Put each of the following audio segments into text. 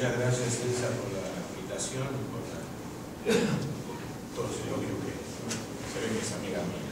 Muchas gracias, Elsa, por la invitación y por todo ese elogio que se ve que es amiga mía.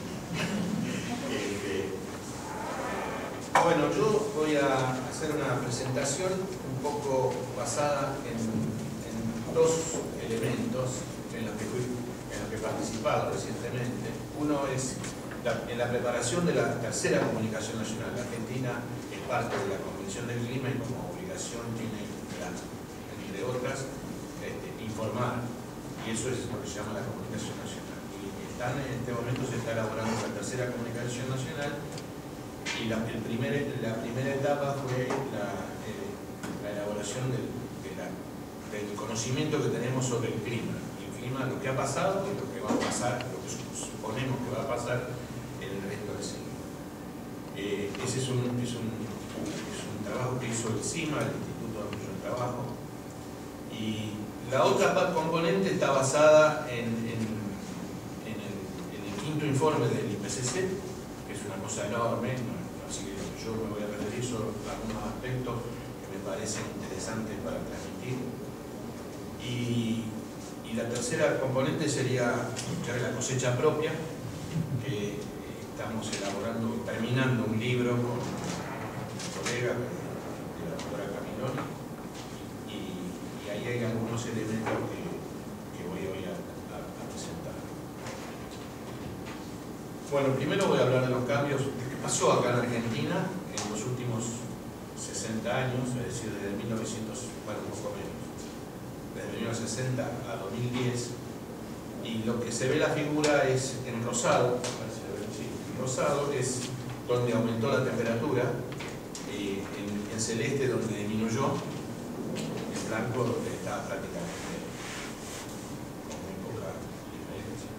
Bueno, yo voy a hacer una presentación un poco basada en dos elementos en los que he participado recientemente. Uno es en la preparación de la tercera comunicación nacional. La Argentina es parte de la Convención del Clima y como obligación tiene, entre otras, informar, y eso es lo que se llama la comunicación nacional. Y en este momento se está elaborando la tercera comunicación nacional, y la primera etapa fue la elaboración del conocimiento que tenemos sobre el clima, lo que ha pasado y lo que va a pasar, lo que suponemos que va a pasar en el resto del siglo. Ese es un trabajo que hizo el CIMA, el Instituto de Desarrollo del Trabajo, y la otra componente está basada en el quinto informe del IPCC, que es una cosa enorme, así que yo me voy a referir sobre algunos aspectos que me parecen interesantes para transmitir. Y la tercera componente sería la cosecha propia, que estamos elaborando, terminando un libro con un colega, la doctora Camiloni, y ahí hay algunos elementos que voy hoy a presentar. Bueno, primero voy a hablar de los cambios que pasó acá en Argentina en los últimos 60 años, es decir, desde 1900, bueno, un poco menos, desde 1960 a 2010, y lo que se ve la figura es en rosado, en rosado es donde aumentó la temperatura, en celeste donde disminuyó, en blanco donde está prácticamente con muy poca diferencia.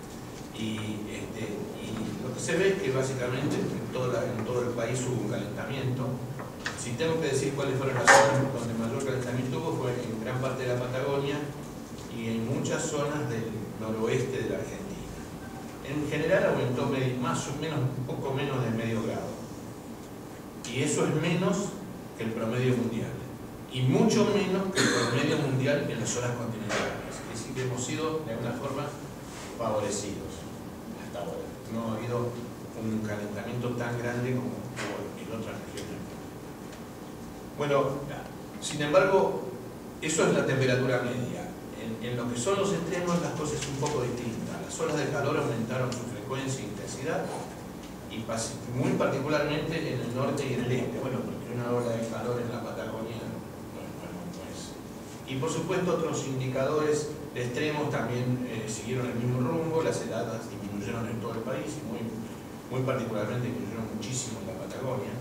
Y lo que se ve es que básicamente en todo el país hubo un calentamiento. Si tengo que decir cuáles fueron las zonas donde mayor calentamiento hubo, fue en gran parte de la Patagonia y en muchas zonas del noroeste de la Argentina. En general aumentó más o menos, un poco menos de medio grado. Y eso es menos que el promedio mundial. Y mucho menos que el promedio mundial en las zonas continentales. Es decir, que hemos sido de alguna forma favorecidos hasta ahora. No ha habido un calentamiento tan grande como en otras regiones. Bueno, sin embargo, eso es la temperatura media. En lo que son los extremos, las cosas son un poco distintas. Las olas de calor aumentaron su frecuencia e intensidad, y muy particularmente en el norte y en el este. Bueno, porque una ola de calor en la Patagonia no es. Y por supuesto, otros indicadores de extremos también siguieron el mismo rumbo. Las heladas disminuyeron en todo el país y muy particularmente disminuyeron muchísimo en la Patagonia.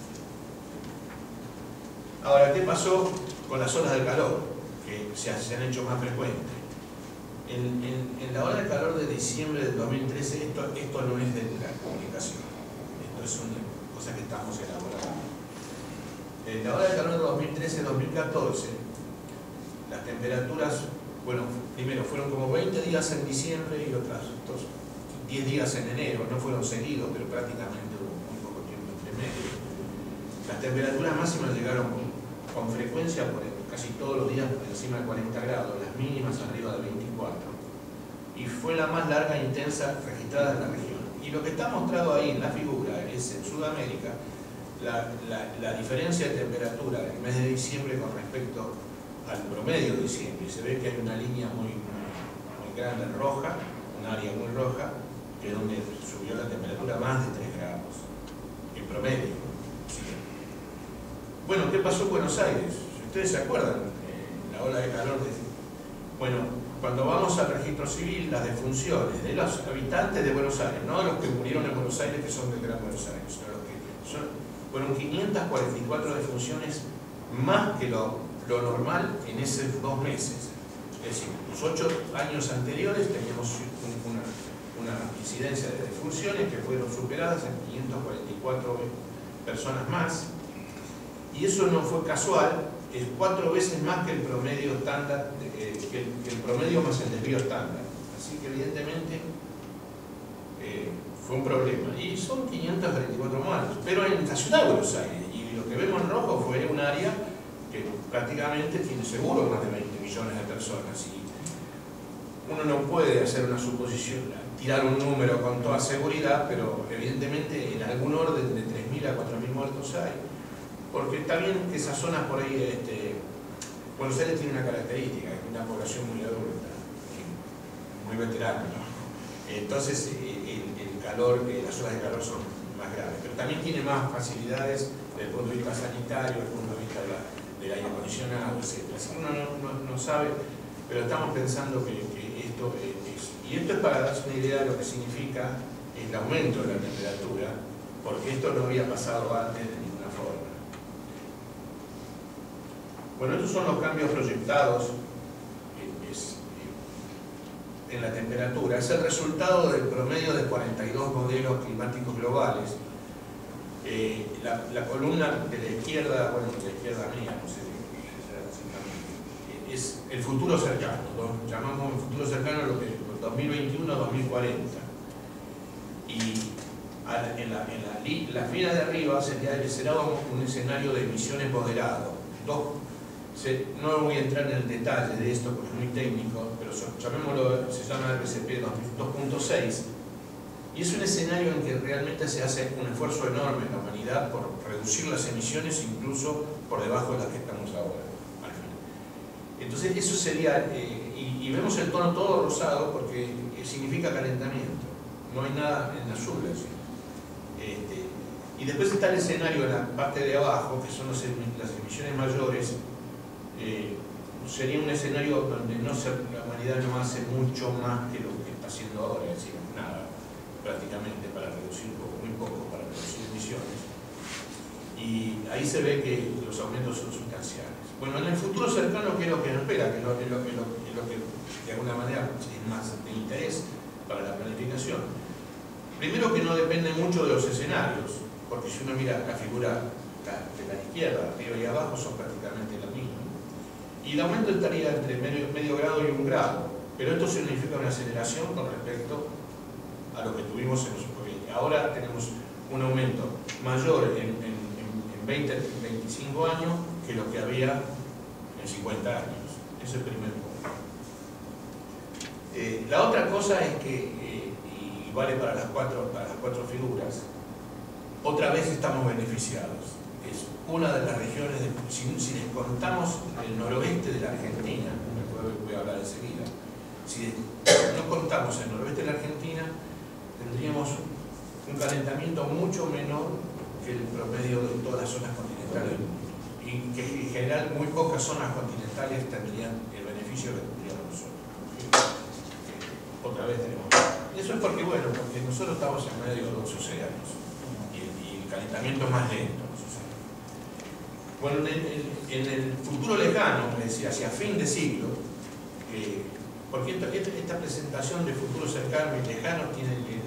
Ahora, ¿qué pasó con las olas de calor? Que se han hecho más frecuentes. En la ola de calor de diciembre del 2013, esto no es de la comunicación. Esto es una cosa que estamos elaborando. En la ola de calor de 2013-2014, las temperaturas, bueno, primero fueron como 20 días en diciembre y otros 10 días en enero. No fueron seguidos, pero prácticamente hubo muy poco tiempo entre medio. Las temperaturas máximas llegaron con frecuencia casi todos los días por encima de 40 grados, las mínimas arriba de 24. Y fue la más larga e intensa registrada en la región. Y lo que está mostrado ahí en la figura es en Sudamérica la diferencia de temperatura en el mes de diciembre con respecto al promedio de diciembre. Y se ve que hay una línea muy grande roja, un área muy roja, que es donde subió la temperatura más de 3 grados, en promedio. Bueno, ¿qué pasó en Buenos Aires? ¿Ustedes se acuerdan? La ola de calor. Bueno, cuando vamos al registro civil, las defunciones de los habitantes de Buenos Aires, no los que murieron en Buenos Aires, que son del Gran Buenos Aires, sino los que fueron 544 defunciones más que lo normal en esos 2 meses. Es decir, los 8 años anteriores teníamos una incidencia de defunciones que fueron superadas en 544 personas más. Y eso no fue casual, es 4 veces más que el promedio estándar, que el promedio más el desvío estándar. Así que evidentemente fue un problema. Y son 544 muertos, pero en la ciudad de Buenos Aires. Y lo que vemos en rojo fue un área que prácticamente tiene seguro más de 20 millones de personas. Y uno no puede hacer una suposición, tirar un número con toda seguridad, pero evidentemente en algún orden de 3.000 a 4.000 muertos hay. Porque está bien que esas zonas por ahí, Buenos Aires tiene una característica, es una población muy adulta, muy veterana, ¿no? Entonces el calor, las zonas de calor son más graves, pero también tiene más facilidades desde el punto de vista sanitario, desde el punto de vista del aire acondicionado, etc. Así que uno no sabe, pero estamos pensando que esto es. Y esto es para darse una idea de lo que significa el aumento de la temperatura, porque esto no había pasado antes de ninguna forma. Bueno, estos son los cambios proyectados en la temperatura. Es el resultado del promedio de 42 modelos climáticos globales. La columna de la izquierda, bueno, de la izquierda mía, no sé, es el futuro cercano, ¿no? Llamamos el futuro cercano lo que 2021-2040. Y en la fila de arriba será un escenario de emisiones moderado. No voy a entrar en el detalle de esto porque es muy técnico, pero llamémoslo, se llama RCP 2.6, y es un escenario en que realmente se hace un esfuerzo enorme en la humanidad por reducir las emisiones incluso por debajo de las que estamos ahora, al fin. Entonces eso sería, y vemos el tono todo rosado porque significa calentamiento, no hay nada en azul así. Y después está el escenario en la parte de abajo, que son las emisiones mayores. Sería un escenario donde la humanidad no hace mucho más que lo que está haciendo ahora, es decir, nada, prácticamente, para reducir muy poco, para reducir emisiones. Y ahí se ve que los aumentos son sustanciales. Bueno, en el futuro cercano, ¿qué es lo que nos espera? Que es lo que de alguna manera es más de interés para la planificación. Primero, que no depende mucho de los escenarios, porque si uno mira la figura de la izquierda, arriba y abajo, son prácticamente la misma. Y el aumento estaría entre medio grado y 1 grado, pero esto significa una aceleración con respecto a lo que tuvimos en los 20. Ahora tenemos un aumento mayor en 20, 25 años que lo que había en 50 años. Ese es el primer punto. La otra cosa es que, y vale para las cuatro figuras, otra vez estamos beneficiados. Es una de las regiones, si descontamos el noroeste de la Argentina, voy a hablar enseguida, si no contamos el noroeste de la Argentina, tendríamos un calentamiento mucho menor que el promedio de todas las zonas continentales del mundo. Y que en general muy pocas zonas continentales tendrían el beneficio que tendríamos nosotros. Otra vez tenemos. Eso es porque, bueno, porque nosotros estamos en medio de 2 océanos y el calentamiento es más lento. Bueno, en el futuro lejano, es decir, hacia fin de siglo, porque esta presentación de futuro cercano y lejano tiene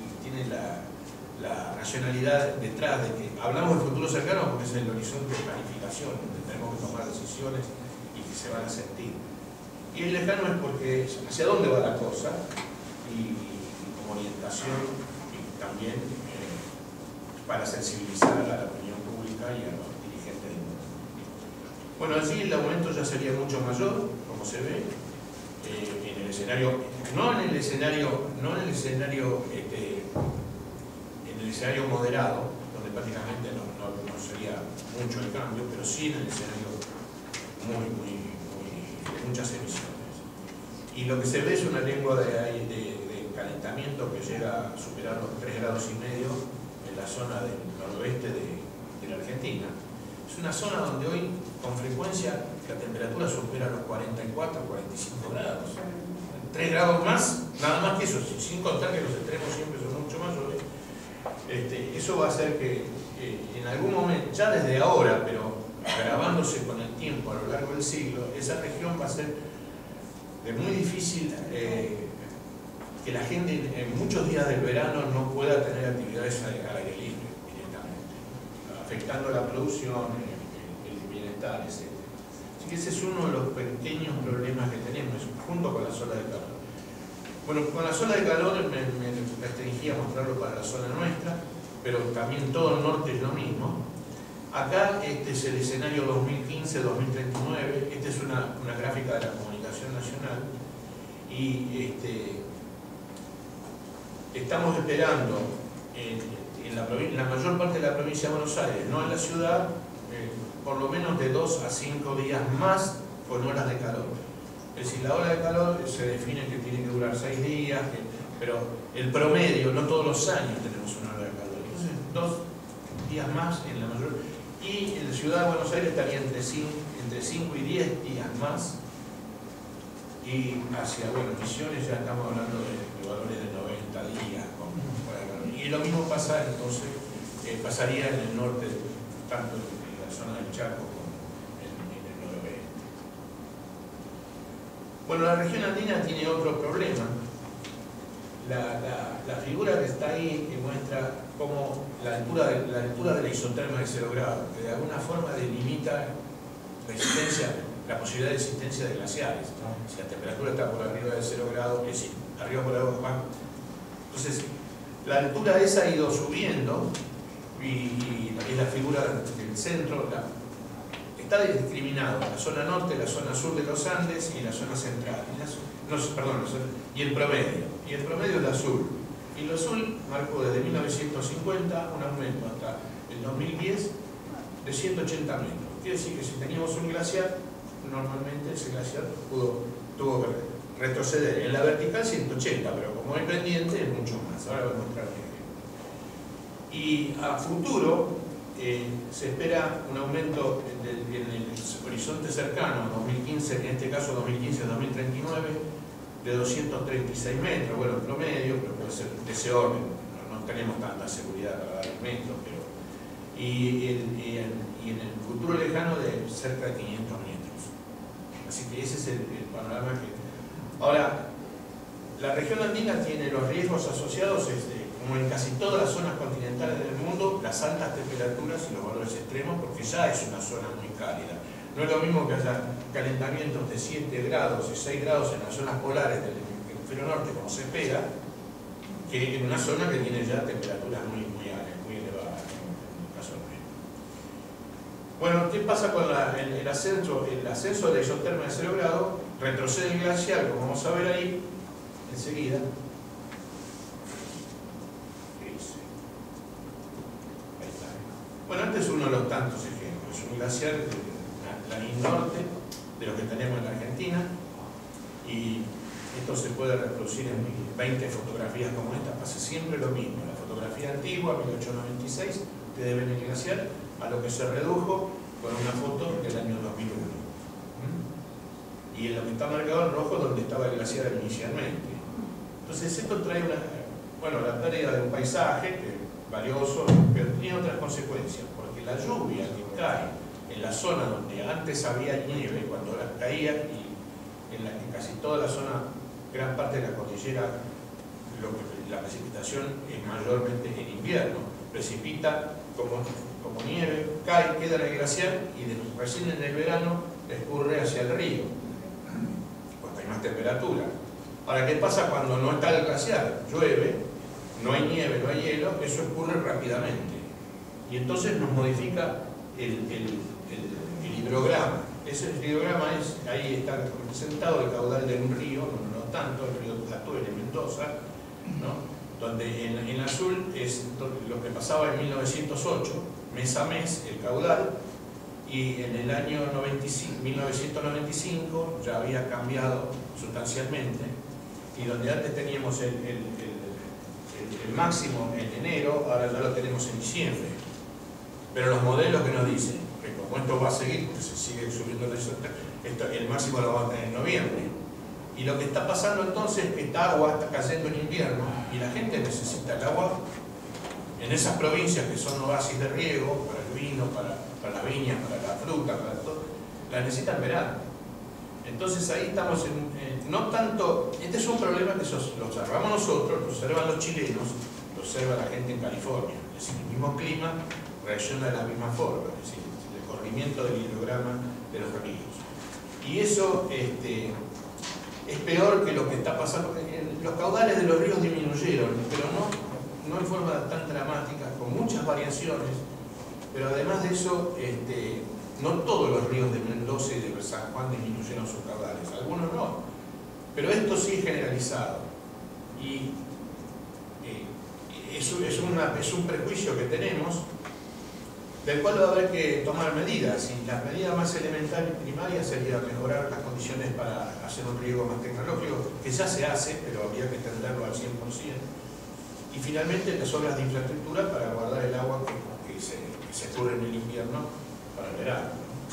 la racionalidad detrás de que hablamos de futuro cercano porque es el horizonte de planificación, donde tenemos que tomar decisiones y que se van a sentir. Y el lejano es porque hacia dónde va la cosa y como orientación y también para sensibilizar a la opinión pública y a los dirigentes del mundo. Bueno, así el aumento ya sería mucho mayor, como se ve, en el escenario, no en el escenario moderado, donde prácticamente no sería mucho el cambio, pero sí en el escenario de muchas emisiones. Y lo que se ve es una lengua de calentamiento que llega a superar los 3,5 grados en la zona del noroeste de la Argentina. Es una zona donde hoy, con frecuencia, la temperatura supera los 44 o 45 grados. 3 grados más, nada más que eso, sin contar que los extremos siempre son mucho mayores. Eso va a hacer que en algún momento, ya desde ahora, pero agravándose con el tiempo a lo largo del siglo, esa región va a ser de muy difícil que la gente en muchos días del verano no pueda tener actividades al aire libre directamente, afectando la producción, el bienestar, etc. Así que ese es uno de los pequeños problemas que tenemos, junto con la ola de calor. Bueno, con la ola de calor me restringí a mostrarlo para la zona nuestra, pero también todo el norte es lo mismo. Acá este es el escenario 2015-2039, esta es una gráfica de la Comunicación Nacional, y estamos esperando en la mayor parte de la provincia de Buenos Aires, no en la ciudad, por lo menos de 2 a 5 días más con horas de calor. Es decir, la hora de calor se define que tiene que durar 6 días, pero el promedio, no todos los años tenemos una hora de calor. Entonces, 2 días más en la mayor. Y en la ciudad de Buenos Aires estaría entre 5 y 10 días más. Y hacia, bueno, Misiones ya estamos hablando de valores de 90 días. Y lo mismo pasa entonces, pasaría en el norte, tanto en la zona del Chaco como en el noroeste. Bueno, la región andina tiene otro problema. La figura que está ahí que muestra cómo la altura de la isoterma de 0 grados, que de alguna forma delimita la posibilidad de existencia de glaciares. Si la temperatura está por arriba de 0 grados, es decir, arriba por abajo. Entonces, la altura esa ha ido subiendo y la figura del centro está discriminado, la zona norte, la zona sur de los Andes y la zona central. Y el promedio. Y el promedio es azul. Y lo azul marcó desde 1950 un aumento hasta el 2010 de 180 metros. Quiere decir que si teníamos un glaciar, normalmente ese glaciar tuvo que retroceder. En la vertical 180, pero como es pendiente es mucho más. Ahora voy a mostrar un ejemplo. Y a futuro se espera un aumento en el horizonte cercano, 2015, en este caso 2015-2039, de 236 metros, bueno, promedio, pero puede ser de ese orden, no tenemos tanta seguridad para dar el metro, pero y en el futuro lejano de cerca de 500 metros. Así que ese es el panorama que... Ahora, la región andina tiene los riesgos asociados, como en casi todas las zonas continentales del mundo, las altas temperaturas y los valores extremos, porque ya es una zona muy cálida. No es lo mismo que haya calentamientos de 7 grados y 6 grados en las zonas polares del hemisferio norte, como se espera, que en una zona que tiene ya temperaturas muy elevadas, en el caso del río. Bueno, ¿qué pasa con el ascenso de la isoterma de 0 grados? Retrocede el glaciar, como vamos a ver ahí, enseguida. Ahí está. Bueno, este es uno de los tantos ejemplos. Un glaciar la norte de lo que tenemos en la Argentina, y esto se puede reproducir en 20 fotografías como esta. Pasa siempre lo mismo. La fotografía antigua, 1896, ustedes ven el glaciar, a lo que se redujo con una foto del año 2001. Y en lo que está marcado en rojo donde estaba el glaciar inicialmente. Entonces esto trae la pérdida de un paisaje que es valioso, pero tiene otras consecuencias, porque la lluvia que cae en la zona donde antes había nieve, cuando caía, y en casi toda la zona, gran parte de la cordillera, la precipitación es mayormente en invierno, precipita como nieve, cae, queda en el glaciar y recién en el verano escurre hacia el río, cuando hay más temperatura. Ahora, ¿qué pasa cuando no está el glaciar? Llueve, no hay nieve, no hay hielo, eso escurre rápidamente y entonces nos modifica el hidrograma. Ese hidrograma ahí está representado el caudal de un río, no tanto, el río Atuel en Mendoza, ¿no? Donde en azul es lo que pasaba en 1908, mes a mes, el caudal, y en el año 1995 ya había cambiado sustancialmente, y donde antes teníamos el máximo en enero, ahora ya lo tenemos en diciembre. Pero los modelos que nos dicen que como esto va a seguir, porque se sigue subiendo el máximo lo va a tener en noviembre. Y lo que está pasando entonces es que esta agua está cayendo en invierno y la gente necesita el agua en esas provincias que son oasis de riego, para el vino, para las viñas, para la fruta, para todo, la necesita en verano. Entonces ahí estamos no tanto, este es un problema que lo observamos nosotros, lo observan los chilenos, lo observa la gente en California. Es decir, el mismo clima reacciona de la misma forma, es decir, el corrimiento del hidrograma de los ríos. Y eso es peor que lo que está pasando. Los caudales de los ríos disminuyeron, pero no en forma tan dramática, con muchas variaciones, Pero además de eso, no todos los ríos de Mendoza y de San Juan disminuyeron sus caudales, algunos no, pero esto sí es generalizado. Y es un prejuicio que tenemos, del cual va a haber que tomar medidas. Y la medida más elemental y primaria sería mejorar las condiciones para hacer un riego más tecnológico, que ya se hace, pero habría que extenderlo al 100%. Y finalmente las obras de infraestructura para guardar el agua que se escurre en el invierno para el verano.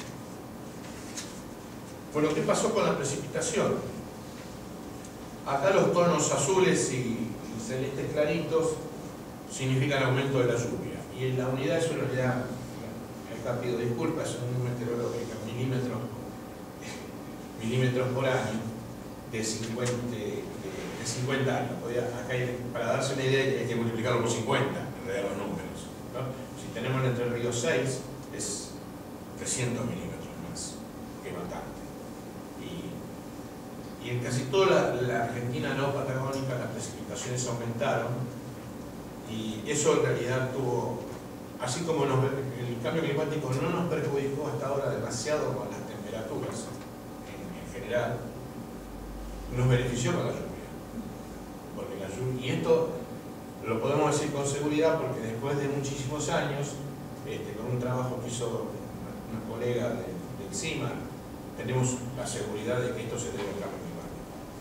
Bueno, ¿qué pasó con la precipitación? Acá los tonos azules y celestes claritos significan aumento de la lluvia. Y en la unidad es una unidad, acá pido disculpas, es un meteorológico, milímetros por año de 50 años. Acá para darse una idea hay que multiplicarlo por 50, en realidad los números, ¿no? Si tenemos en Entre Ríos 6, es 300 milímetros más, que es bastante. Y en casi toda la Argentina no patagónica las precipitaciones aumentaron, y eso en realidad tuvo, así como el cambio climático no nos perjudicó hasta ahora demasiado con las temperaturas en general, nos benefició con la lluvia. Porque la lluvia, y esto lo podemos decir con seguridad porque después de muchísimos años, con un trabajo que hizo una colega del CIMA, tenemos la seguridad de que esto se debe al cambio climático.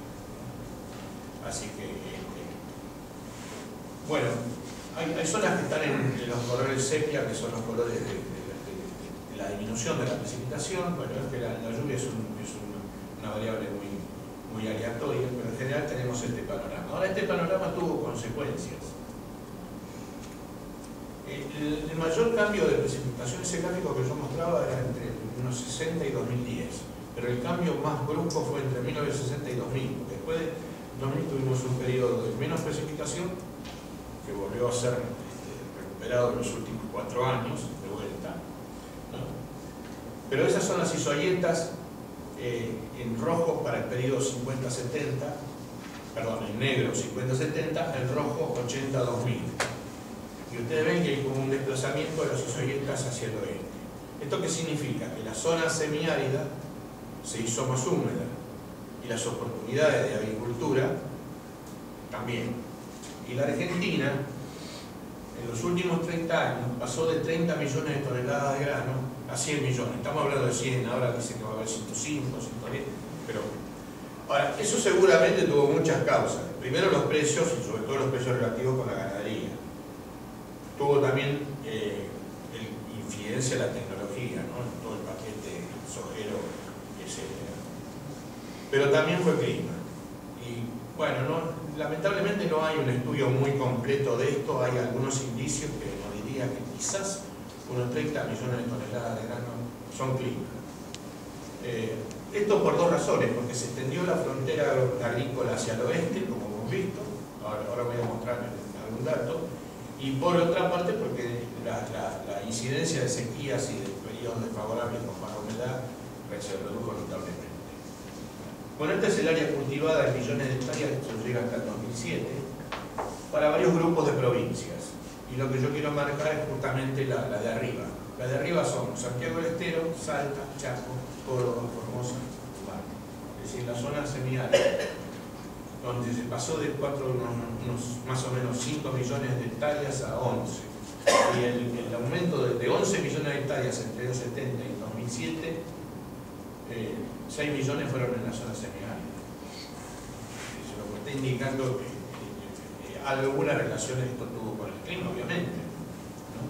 Así que, bueno, hay zonas que están en los colores sepia, que son los colores de la disminución de la precipitación. Bueno, es que la lluvia es una variable muy aleatoria, pero en general tenemos este panorama. Ahora, este panorama tuvo consecuencias. El mayor cambio de precipitación, ese gráfico que yo mostraba, era entre 1960 y 2010, pero el cambio más brusco fue entre 1960 y 2000, porque después de 2000 tuvimos un periodo de menos precipitación, que volvió a ser recuperado en los últimos 4 años, de vuelta, ¿no? Pero esas son las isoyetas en rojo para el periodo 50-70, perdón, en negro 50-70, en rojo 80-2000. Y ustedes ven que hay como un desplazamiento de las isoyetas hacia el oeste. ¿Esto qué significa? Que la zona semiárida se hizo más húmeda y las oportunidades de agricultura también. Y la Argentina, en los últimos 30 años, pasó de 30 millones de toneladas de grano a 100 millones. Estamos hablando de 100, ahora dice que va a haber 105, 110, pero... Ahora, eso seguramente tuvo muchas causas. Primero los precios, y sobre todo los precios relativos con la ganadería. Tuvo también incidencia la tecnología, ¿no? En todo el paquete sojero, etc. Pero también fue clima. Y bueno, lamentablemente no hay un estudio muy completo de esto. Hay algunos indicios que nos diría que quizás unos 30 millones de toneladas de grano son clima. Esto por dos razones, porque se extendió la frontera agrícola hacia el oeste, como hemos visto, ahora voy a mostrar algún dato, y por otra parte porque la incidencia de sequías y de periodos desfavorables con baja humedad se redujo notablemente. Bueno, esta es el área cultivada en millones de hectáreas, esto llega hasta el 2007, para varios grupos de provincias. Y lo que yo quiero marcar es justamente la de arriba. La de arriba son Santiago del Estero, Salta, Chaco, Córdoba, Formosa, Tucumán. Es decir, la zona semiárida, donde se pasó de unos más o menos 5 millones de hectáreas a 11. Y el aumento de 11 millones de hectáreas entre los 70 y 2007, 6 millones fueron en la zona semiárida. Eso lo que está indicando que alguna relación esto tuvo con el clima, obviamente, ¿no?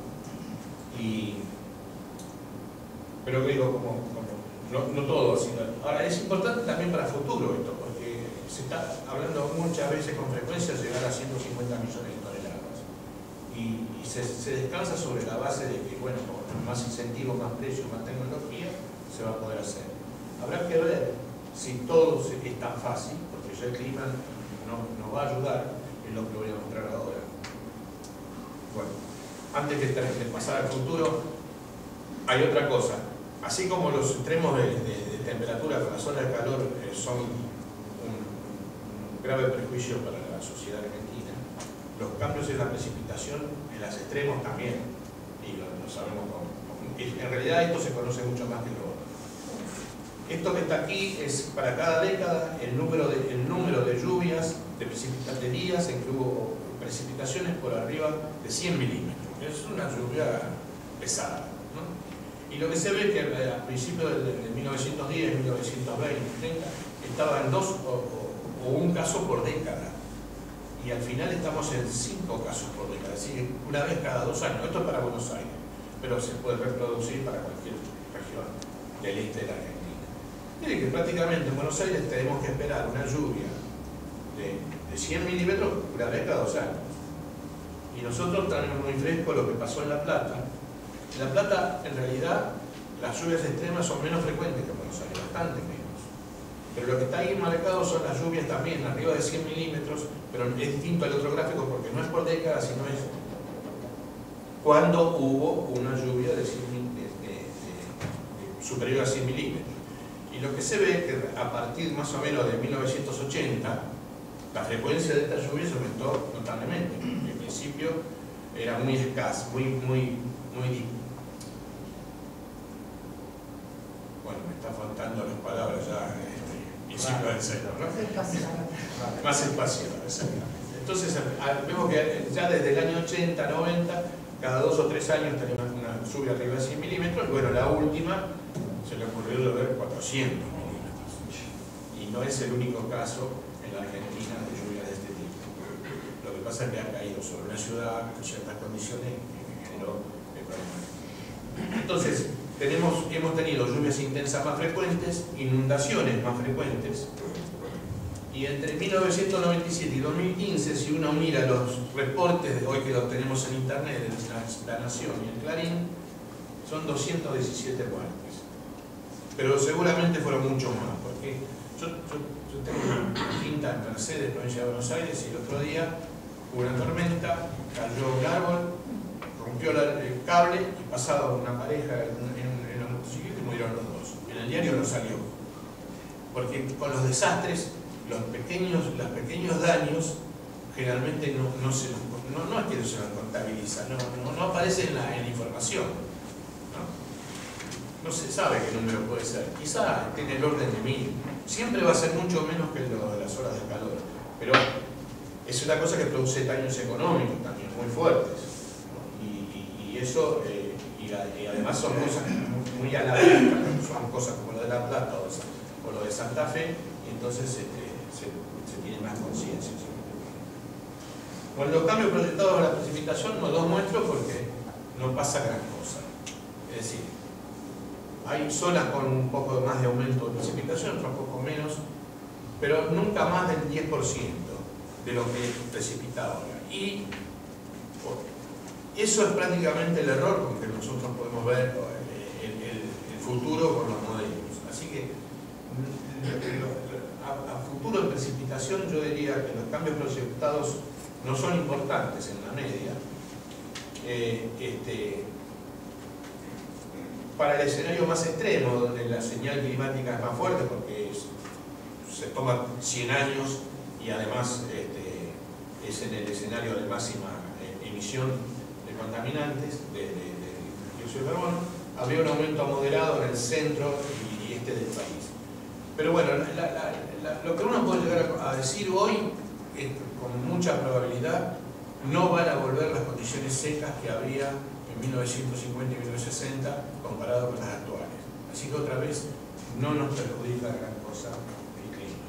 Pero digo, no todo, sino, ahora es importante también para futuro esto, porque se está hablando muchas veces con frecuencia de llegar a 150 millones de toneladas. Y se descansa sobre la base de que, bueno, con más incentivos, más precios, más tecnología, se va a poder hacer. Habrá que ver si todo es tan fácil, porque ya el clima nos va a ayudar, en lo que voy a mostrar ahora. Bueno, antes de pasar al futuro, hay otra cosa. Así como los extremos de temperatura con la zona de calor son un grave perjuicio para la sociedad argentina, los cambios en la precipitación en los extremos también. y lo sabemos en realidad esto se conoce mucho más que lo otro. Esto que está aquí es para cada década el número de lluvias, de días en que hubo precipitaciones por arriba de 100 milímetros. Es una lluvia pesada, ¿no? Y lo que se ve es que a principios de 1910, 1920, estaba en 2 o 1 caso por década. Y al final estamos en 5 casos por década, es decir, una vez cada 2 años. Esto es para Buenos Aires, pero se puede reproducir para cualquier región del este de la Argentina. Mire que prácticamente en Buenos Aires tenemos que esperar una lluvia de 100 milímetros una vez cada 2 años. Y nosotros tenemos muy fresco lo que pasó en La Plata. En La Plata, en realidad, las lluvias extremas son menos frecuentes que en Buenos Aires, bastante menos. Pero lo que está ahí marcado son las lluvias también, arriba de 100 milímetros, pero es distinto al otro gráfico porque no es por década, sino es cuando hubo una lluvia superior a 100 milímetros. Y lo que se ve es que a partir más o menos de 1980, la frecuencia de estas lluvias aumentó notablemente. En principio era muy escasa, muy bueno, me está faltando las palabras ya, principio del cero, ¿no? Más espaciado, exactamente. Entonces vemos que ya desde el año 80, 90, cada 2 o 3 años tenemos una lluvia arriba de 100 milímetros, y bueno, la última se le ocurrió llover 400 milímetros. Y no es el único caso en la Argentina de lluvia de este tipo. Lo que pasa es que ha caído sobre una ciudad con ciertas condiciones que generó problemas. Entonces, hemos tenido lluvias intensas más frecuentes, inundaciones más frecuentes, y entre 1997 y 2015, si uno mira los reportes de hoy que los tenemos en internet, de La Nación y el Clarín, son 217 muertes. Pero seguramente fueron mucho más, porque yo tengo una quinta en Mercedes, provincia de Buenos Aires, y el otro día hubo una tormenta, cayó un árbol, rompió el cable y pasaba una pareja en la motocicleta y murieron los dos. En el diario no salió, porque con los desastres, los pequeños daños generalmente no es que no se los contabiliza, no aparece en la información, no se sabe qué número puede ser, quizá tiene el orden de 1000, siempre va a ser mucho menos que lo de las horas de calor, pero es una cosa que produce daños económicos también muy fuertes, ¿no? Y eso, y además son cosas muy a la vista, son cosas como lo de La Plata o lo de Santa Fe, y entonces se tiene más conciencia. Con los cambios proyectados de la precipitación no los muestro porque no pasa gran cosa. Es decir, hay zonas con un poco más de aumento de precipitación, otras un poco menos, pero nunca más del 10% de lo que precipita ahora. Y eso es prácticamente el error con que nosotros podemos ver el futuro con los modelos. Así que a futuro de precipitación yo diría que los cambios proyectados no son importantes en la media. Para el escenario más extremo, donde la señal climática es más fuerte, porque se toman 100 años y además es en el escenario de máxima emisión de contaminantes, de dióxido de carbono, habría un aumento moderado en el centro y este del país. Pero bueno, lo que uno puede llegar a decir hoy, con mucha probabilidad, no van a volver las condiciones secas que habría en 1950 y 1960 comparado con las actuales. Así que otra vez no nos perjudica gran cosa el clima.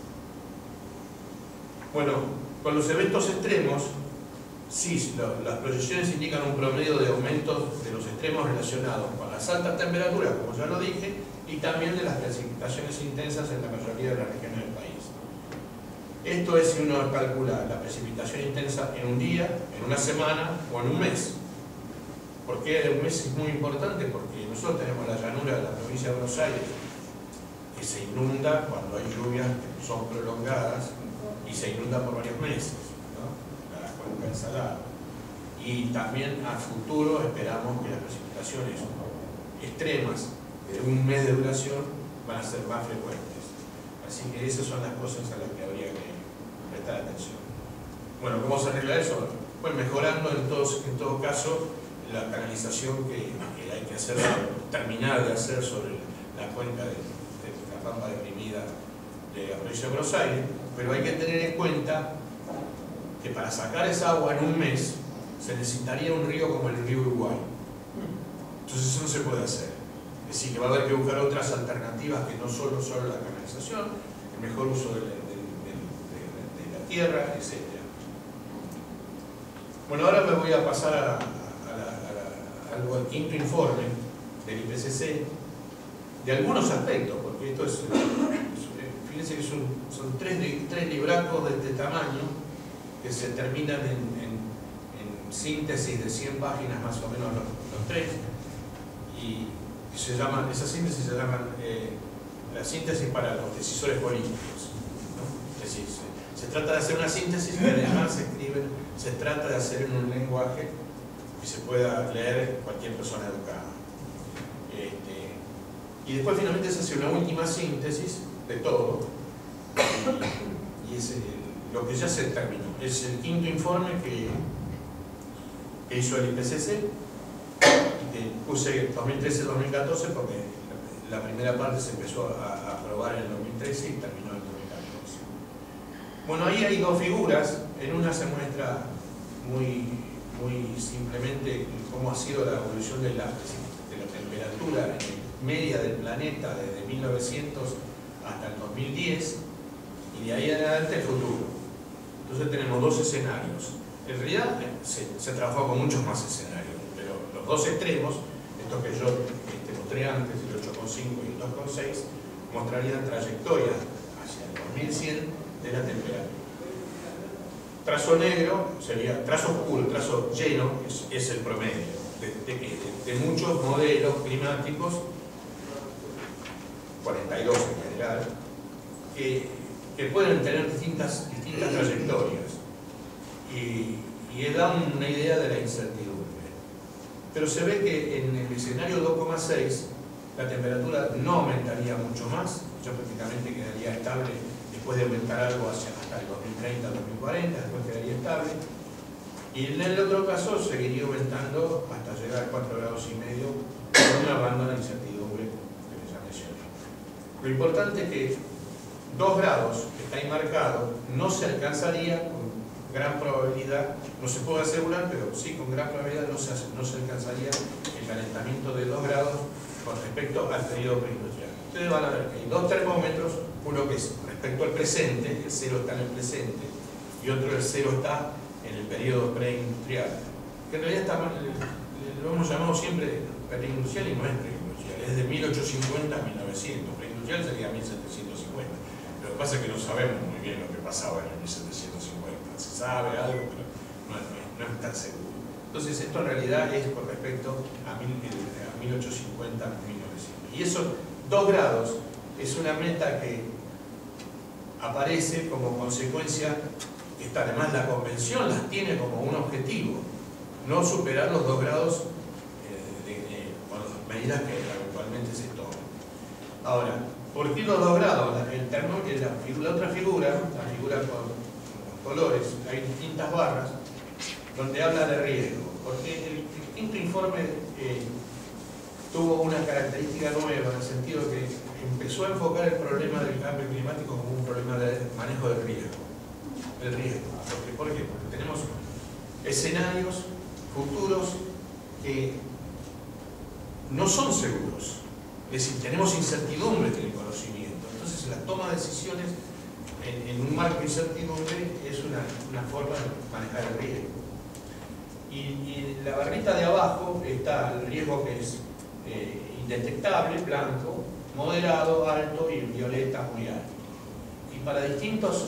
Bueno, con los eventos extremos, sí, las proyecciones indican un promedio de aumentos de los extremos relacionados con las altas temperaturas, como ya lo dije, y también de las precipitaciones intensas en la mayoría de las regiones del país. Esto es si uno calcula la precipitación intensa en un día, en una semana o en un mes. ¿Por qué un mes es muy importante? Porque nosotros tenemos la llanura de la provincia de Buenos Aires que se inunda cuando hay lluvias que son prolongadas y se inunda por varios meses, ¿no? La cuenca ensalada. Y también a futuro esperamos que las precipitaciones extremas de un mes de duración van a ser más frecuentes. Así que esas son las cosas a las que habría que prestar atención. Bueno, ¿cómo se arregla eso? Pues mejorando en todo caso la canalización que hay que hacer, terminar de hacer sobre la cuenca de la pampa deprimida de la provincia de Buenos Aires, pero hay que tener en cuenta que para sacar esa agua en un mes se necesitaría un río como el río Uruguay. Entonces eso no se puede hacer. Es decir, que va a haber que buscar otras alternativas que no solo la canalización, el mejor uso de la tierra, etc. Bueno, ahora me voy a pasar al quinto informe del IPCC de algunos aspectos, porque esto es, fíjense que son tres libracos de este tamaño que se terminan en síntesis de 100 páginas más o menos los tres, y esas síntesis se llaman la síntesis para los decisores políticos, ¿no? Es decir, se trata de hacer una síntesis que además se trata de hacer en un lenguaje que se pueda leer cualquier persona educada. Y después finalmente se hace una última síntesis de todo, y es lo que ya se terminó. Es el quinto informe que hizo el IPCC, que puse 2013-2014 porque la primera parte se empezó a aprobar en el 2013 y terminó en el 2014. Bueno, ahí hay dos figuras. En una se muestra muy simplemente cómo ha sido la evolución de la temperatura media del planeta desde 1900 hasta el 2010, y de ahí en adelante el futuro. Entonces tenemos dos escenarios. En realidad se trabajó con muchos más escenarios, pero los dos extremos, estos que yo mostré antes, el 8,5 y el 2,6, mostrarían trayectorias hacia el 2100 de la temperatura. Trazo negro sería, trazo oscuro, trazo lleno es el promedio de muchos modelos climáticos, 42 en general, que pueden tener distintas trayectorias, y da una idea de la incertidumbre. Pero se ve que en el escenario 2,6 la temperatura no aumentaría mucho más, ya prácticamente quedaría estable después de aumentar algo hasta el 2030-2040, después quedaría estable. Y en el otro caso seguiría aumentando hasta llegar a 4,5 grados, con una banda de incertidumbre que ya mencioné. Lo importante es que 2 grados, que está ahí marcado, no se alcanzaría con gran probabilidad, no se puede asegurar, pero sí con gran probabilidad no se alcanzaría el calentamiento de 2 grados con respecto al periodo preindustrial. Ustedes van a ver que hay dos termómetros, uno que es respecto al presente, el cero está en el presente, y otro el cero está en el periodo preindustrial, que en realidad lo hemos llamado siempre preindustrial y no es preindustrial, es de 1850 a 1900, preindustrial sería 1750. Lo que pasa es que no sabemos muy bien lo que pasaba en el 1750, se sabe algo, pero no es tan seguro. Entonces esto en realidad es con respecto a 1850 a 1900. Y esos 2 grados es una meta que aparece como consecuencia, que además la convención las tiene como un objetivo, no superar los 2 grados con las medidas que eventualmente se toman. Ahora, ¿por qué los 2 grados? La otra figura, la figura con colores, hay distintas barras donde habla de riesgo, porque el quinto informe tuvo una característica nueva, en el sentido que empezó a enfocar el problema del cambio climático como un problema de manejo del riesgo. ¿Por qué? Porque tenemos escenarios futuros que no son seguros. Es decir, tenemos incertidumbre en el conocimiento. Entonces, la toma de decisiones en un marco de incertidumbre es una forma de manejar el riesgo. Y en la barrita de abajo está el riesgo que es indetectable, blanco, moderado, alto, y violeta, muy alto. Y para distintos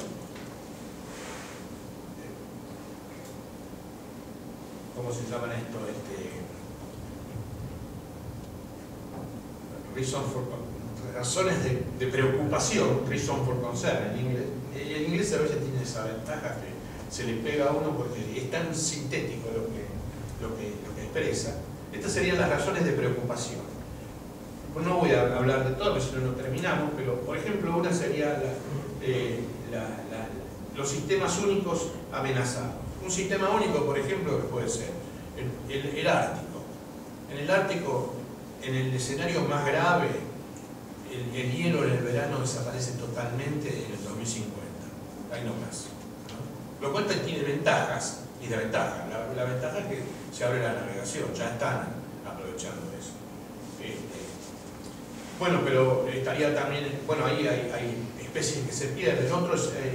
¿cómo se llaman esto? Razones de preocupación, reason for concern en inglés. El inglés a veces tiene esa ventaja que se le pega a uno porque es tan sintético lo que expresa. Estas serían las razones de preocupación. Pues no voy a hablar de todo, porque si no, no terminamos, pero por ejemplo una sería los sistemas únicos amenazados. Un sistema único, por ejemplo, que puede ser el Ártico. En el Ártico, en el escenario más grave, el hielo en el verano desaparece totalmente en el 2050. Ahí no más, ¿no? Lo cual tiene ventajas y desventajas. La ventaja es que se abre la navegación, ya están aprovechando eso. Bueno, pero estaría también, bueno, ahí hay especies que se pierden, otro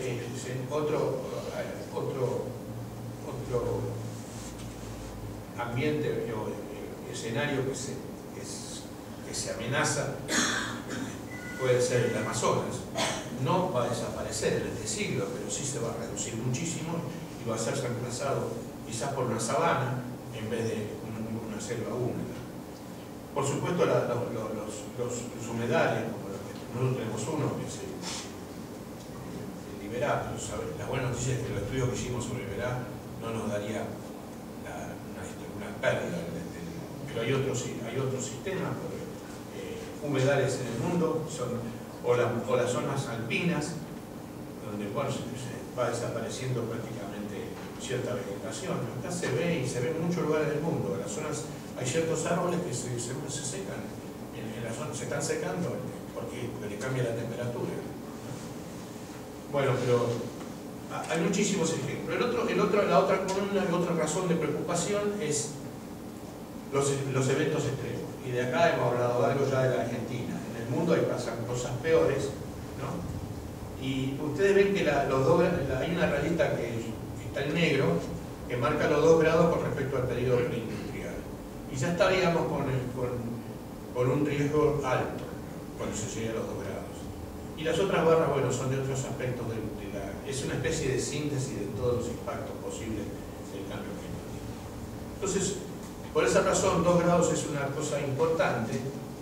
ambiente o escenario que se amenaza puede ser el Amazonas. No va a desaparecer en este siglo, pero sí se va a reducir muchísimo y va a ser reemplazado quizás por una sabana en vez de una selva húmeda. Por supuesto, los humedales, como los que nosotros tenemos uno, que es el Iberá, pero la buena noticia es que los estudios que hicimos sobre Iberá no nos daría una pérdida, pero hay otros sistemas, humedales en el mundo, o las zonas alpinas, donde bueno, se va desapareciendo prácticamente cierta vegetación. Acá se ve en muchos lugares del mundo, en las zonas hay ciertos árboles que se secan, en la zona se están secando porque le cambia la temperatura. Bueno, pero hay muchísimos ejemplos. La otra columna, la otra razón de preocupación es los eventos extremos. Y de acá hemos hablado algo ya de la Argentina. En el mundo pasan cosas peores, ¿no? Y ustedes ven que hay una rayita que está en negro, que marca los 2 grados con respecto al periodo preindustrial. Y ya estaríamos con un riesgo alto cuando se llegue a los 2 grados. Y las otras barras, bueno, son de otros aspectos es una especie de síntesis de todos los impactos posibles del cambio climático. Entonces, por esa razón, 2 grados es una cosa importante.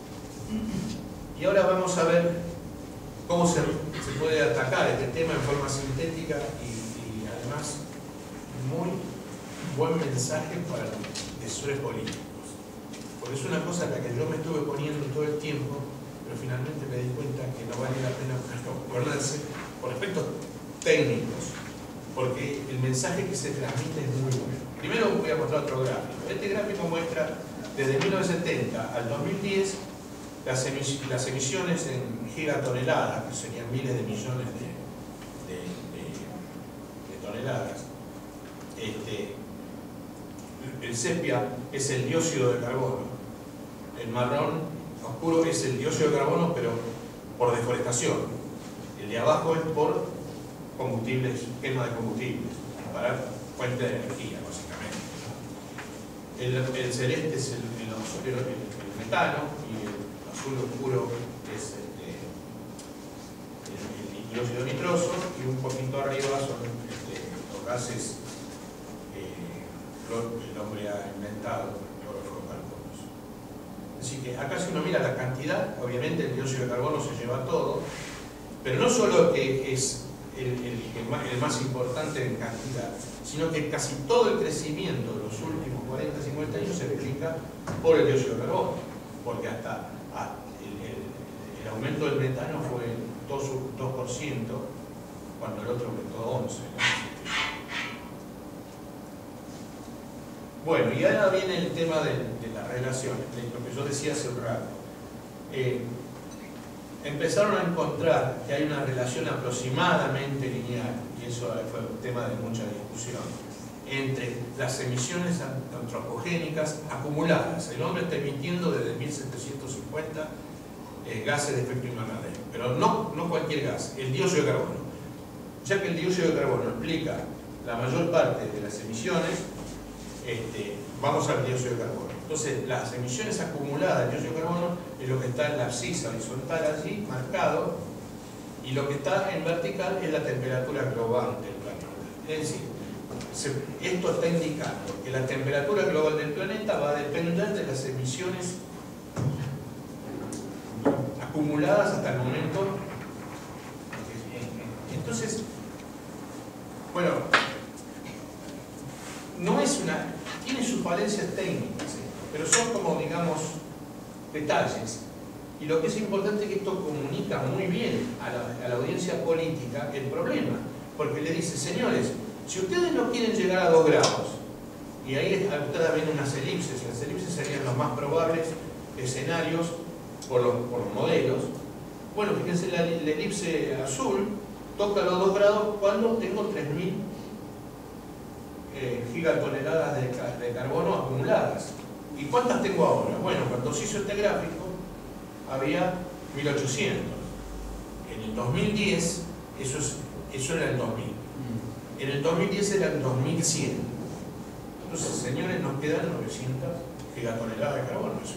Y ahora vamos a ver cómo se puede atacar este tema en forma sintética y además muy buen mensaje para los decisores políticos. Porque es una cosa en la que yo me estuve poniendo todo el tiempo, pero finalmente me di cuenta que no vale la pena ponerse por aspectos técnicos, porque el mensaje que se transmite es muy bueno. Primero voy a mostrar otro gráfico. Este gráfico muestra desde 1970 al 2010 las emisiones en gigatoneladas, que serían miles de millones de toneladas. El sepia es el dióxido de carbono. El marrón oscuro es el dióxido de carbono, pero por deforestación. El de abajo es por combustibles, quema de combustibles, para fuente de energía, básicamente. El celeste es el metano y el azul oscuro es el dióxido nitroso, y un poquito arriba son los gases el hombre ha inventado, clorofluorocarbonos. Así que acá, si uno mira la cantidad, obviamente el dióxido de carbono se lleva todo, pero no solo que es el más importante en cantidad, sino que casi todo el crecimiento de los últimos 40-50 años se explica por el dióxido de carbono, porque hasta el aumento del metano fue 2%, cuando el otro aumentó 11%, ¿no? Bueno, y ahora viene el tema de las relaciones, de lo que yo decía hace un rato. Empezaron a encontrar que hay una relación aproximadamente lineal, y eso fue un tema de mucha discusión, entre las emisiones antropogénicas acumuladas. El hombre está emitiendo desde 1750 gases de efecto invernadero, pero no cualquier gas, el dióxido de carbono. Ya que el dióxido de carbono explica la mayor parte de las emisiones, vamos al dióxido de carbono. Entonces, las emisiones acumuladas de dióxido de carbono es lo que está en la abscisa horizontal allí, marcado, y lo que está en vertical es la temperatura global del planeta. Es decir, esto está indicando que la temperatura global del planeta va a depender de las emisiones acumuladas hasta el momento. Entonces, bueno, no es tiene sus falencias técnicas, pero son como, digamos, detalles. Y lo que es importante es que esto comunica muy bien a la audiencia política el problema, porque le dice, señores, si ustedes no quieren llegar a 2 grados, Y ahí ustedes ven unas elipses. Las elipses serían los más probables escenarios por los modelos. Bueno, fíjense, la elipse azul toca los 2 grados cuando tengo 3000 gigatoneladas de carbono acumuladas. ¿Y cuántas tengo ahora? Bueno, cuando se hizo este gráfico había 1800. En el 2010, eso era el 2000. En el 2010 eran 2100. Entonces, señores, nos quedan 900 gigatoneladas de carbono. Es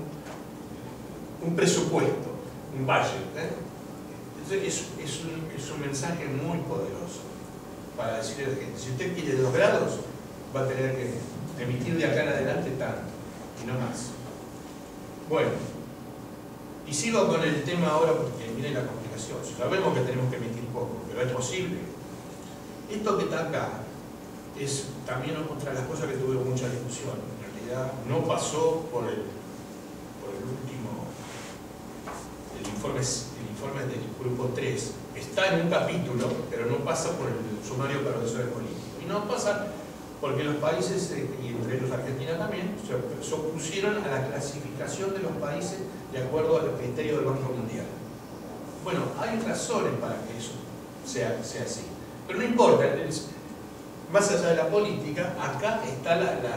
un presupuesto, un budget. Entonces, es un mensaje muy poderoso para decirle a la gente: si usted quiere 2 grados, va a tener que emitir de acá en adelante tanto, y no más. Bueno, y sigo con el tema ahora porque miren la complicación. Sabemos que tenemos que emitir poco, pero es posible. Esto que está acá es también otra de las cosas que tuve mucha discusión. En realidad no pasó por el último, el informe del grupo 3. Está en un capítulo, pero no pasa por el sumario para asesores políticos. Y no pasa porque los países, y entre ellos Argentina también, se opusieron a la clasificación de los países de acuerdo al criterio del Banco Mundial. Bueno, hay razones para que eso sea así. Pero no importa, más allá de la política, acá está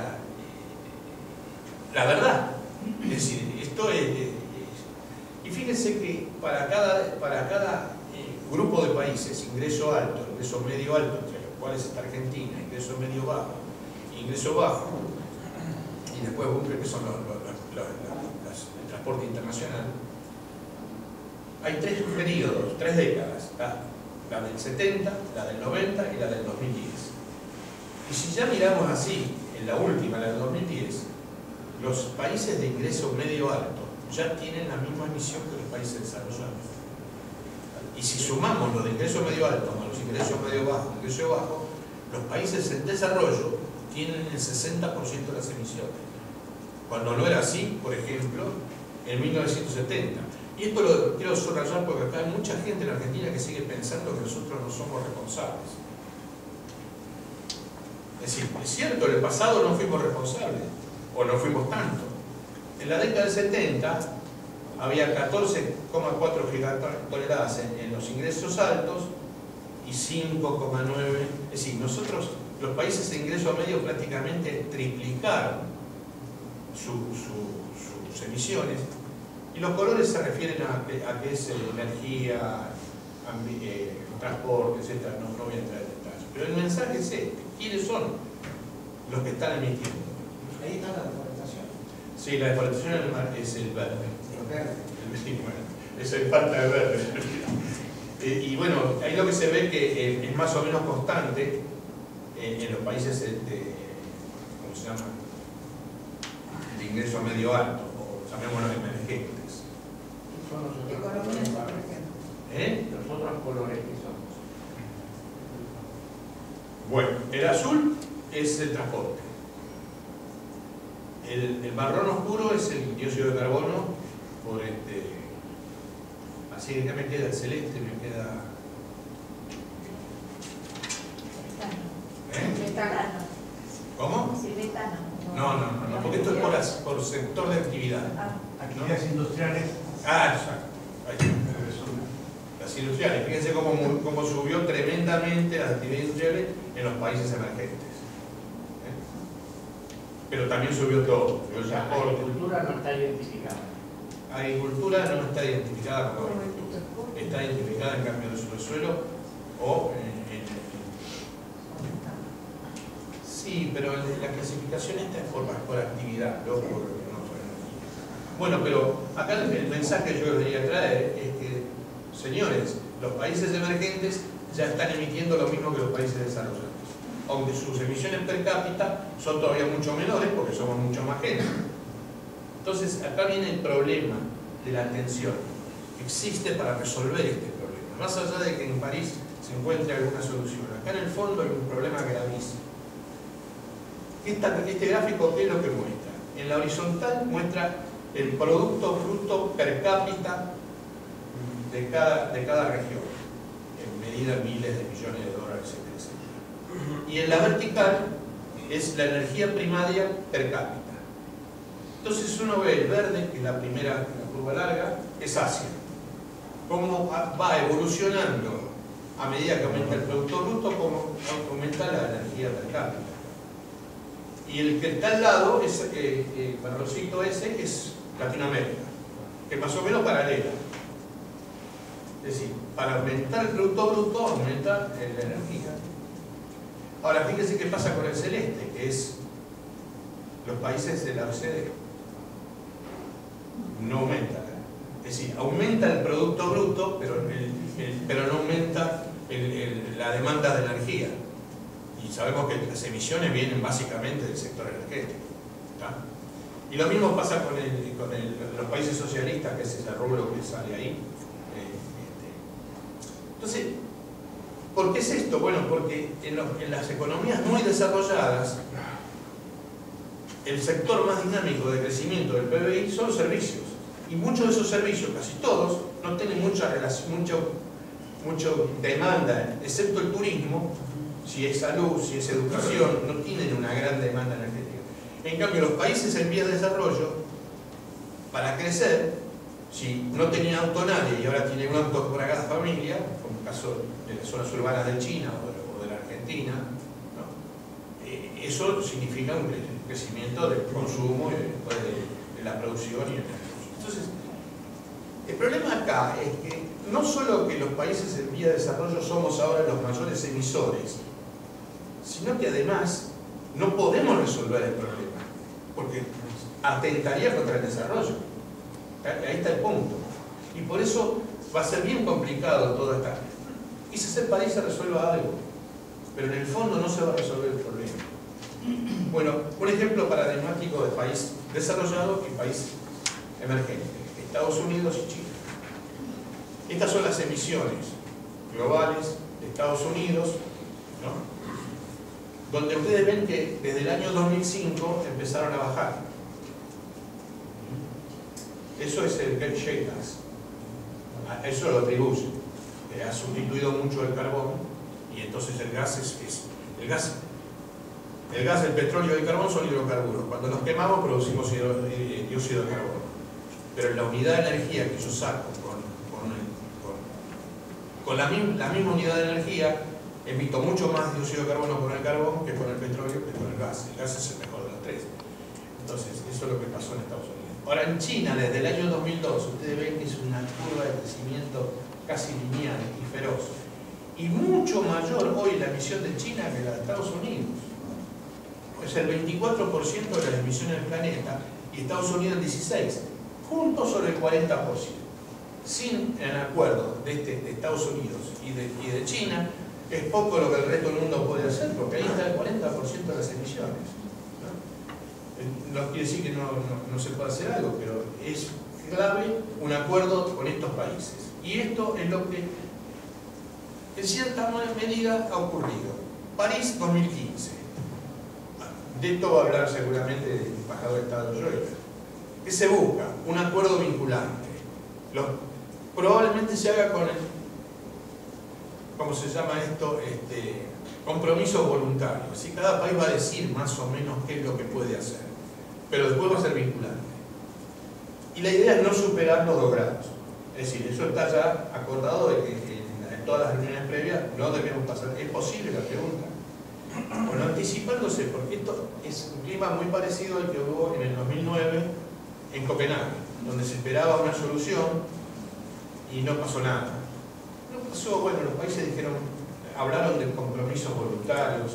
la verdad. Es decir, esto es... Y fíjense que para cada grupo de países, ingreso alto, ingreso medio alto, entre los cuales está Argentina, ingreso medio bajo, ingreso bajo, y después que son el transporte internacional, hay 3 periodos, 3 décadas, la del 70, la del 90 y la del 2010. Y si ya miramos así, en la última, la del 2010, los países de ingreso medio alto ya tienen la misma emisión que los países desarrollados. Y si sumamos los de ingreso medio alto a los ingresos medio bajo, ingreso bajo, los países en desarrollo tienen el 60% de las emisiones. Cuando no era así, por ejemplo, en 1970. Y esto lo quiero subrayar porque acá hay mucha gente en Argentina que sigue pensando que nosotros no somos responsables. Es decir, es cierto, en el pasado no fuimos responsables, o no fuimos tanto. En la década del 70 había 14,4 gigatoneladas en los ingresos altos y 5,9. Es decir, nosotros, los países de ingreso medio, prácticamente triplicaron sus emisiones. Y los colores se refieren a que es energía, transporte, etc. No voy a entrar en detalle. Pero el mensaje es este: ¿quiénes son los que están emitiendo? Ahí está la deforestación. Sí, la deforestación es el verde. El verde. Eso es falta de verde. Y bueno, ahí lo que se ve que es más o menos constante en los países ¿cómo se llama? De ingreso medio alto, o llamémoslo emergentes. Son los otros Economías colores. ¿Eh? Los otros colores que son. Bueno, el azul es el transporte. El marrón oscuro es el dióxido de carbono por así que ya me queda el celeste, me queda... Metano. ¿Cómo? Sí, metano. No, porque esto es por sector de actividad. Actividades industriales. Ah, exacto. Ahí está. Las industriales, fíjense cómo subió tremendamente las actividades industriales en los países emergentes. Pero también subió todo. Subió el La transporte. agricultura no está identificada. Agricultura no está identificada como agricultura. Está identificada en cambio de suelo o sí, pero la clasificación esta es por actividad, no por energía. Bueno, pero acá el mensaje que yo les quería traer es que, señores, los países emergentes ya están emitiendo lo mismo que los países desarrollados, aunque sus emisiones per cápita son todavía mucho menores porque somos mucho más gente. Entonces, acá viene el problema de la atención que existe para resolver este problema. Más allá de que en París se encuentre alguna solución, acá en el fondo hay un problema gravísimo. Este gráfico, ¿qué es lo que muestra? En la horizontal muestra el producto bruto per cápita de cada región, en medida de miles de millones de dólares, etc. Y en la vertical, es la energía primaria per cápita. Entonces uno ve el verde, que es la primera, la curva larga, es Asia. Cómo va evolucionando a medida que aumenta el Producto Bruto, cómo aumenta la energía per cápita. Y el que está al lado, el barrocito ese, es Latinoamérica, que más o menos paralela. Es decir, para aumentar el Producto Bruto, aumenta la energía. Ahora, fíjense qué pasa con el celeste, que es los países de la OCDE. No aumenta. Es decir, aumenta el Producto Bruto, pero no aumenta la demanda de energía. Y sabemos que las emisiones vienen básicamente del sector energético. ¿Tá? Y lo mismo pasa con los países socialistas, que es ese rubro que sale ahí. Entonces, ¿por qué es esto? Bueno, porque en las economías muy desarrolladas, el sector más dinámico de crecimiento del PBI son los servicios. Y muchos de esos servicios, casi todos, no tienen mucha demanda, excepto el turismo. Si es salud, si es educación, no tienen una gran demanda energética. En cambio, los países en vías de desarrollo, para crecer, si no tenían auto nadie y ahora tienen un auto para cada familia, como el caso de las zonas urbanas de China o de la Argentina, ¿no? Eso significa un crecimiento del consumo y después de la producción y el negocio. Entonces, el problema acá es que no solo que los países en vía de desarrollo somos ahora los mayores emisores, sino que además no podemos resolver el problema, porque atentaría contra el desarrollo. Ahí está el punto. Y por eso va a ser bien complicado todo esto. Quizás el país se resuelva algo, pero en el fondo no se va a resolver el problema. Bueno, un ejemplo paradigmático de país desarrollado y país emergente: Estados Unidos y China. Estas son las emisiones globales de Estados Unidos, ¿no? Donde ustedes ven que desde el año 2005 empezaron a bajar. Eso es el shale gas. Eso lo atribuye. Ha sustituido mucho el carbón y entonces el gas el petróleo y el carbón son hidrocarburos. Cuando los quemamos producimos dióxido de carbono. Pero la unidad de energía que yo saco con la misma unidad de energía, emito mucho más dióxido de carbono con el carbón que con el petróleo que con el gas. El gas es el mejor de los tres. Entonces, eso es lo que pasó en Estados Unidos. Ahora, en China, desde el año 2002, ustedes ven que es una curva de crecimiento casi lineal y feroz. Y mucho mayor hoy la emisión de China que la de Estados Unidos. Es el 24% de las emisiones del planeta y Estados Unidos el 16%. Juntos sobre el 40%. Sin el acuerdo de Estados Unidos y de China, es poco lo que el resto del mundo puede hacer, porque ahí está el 40% de las emisiones. No quiere decir que no se pueda hacer algo, pero es clave un acuerdo con estos países. Y esto es lo que en cierta medida ha ocurrido. París 2015. De esto va a hablar seguramente el embajador de Estado Schroeder. ¿Qué se busca? Un acuerdo vinculante. Probablemente se haga con el, ¿cómo se llama esto? Compromisos voluntarios. Así cada país va a decir más o menos qué es lo que puede hacer, pero después va a ser vinculante. Y la idea es no superar los 2 grados. Es decir, eso está ya acordado de que en todas las reuniones previas no debemos pasar. ¿Es posible la pregunta? Bueno, anticipándose, porque esto es un clima muy parecido al que hubo en el 2009 en Copenhague, donde se esperaba una solución y no pasó nada. No pasó, bueno, los países hablaron de compromisos voluntarios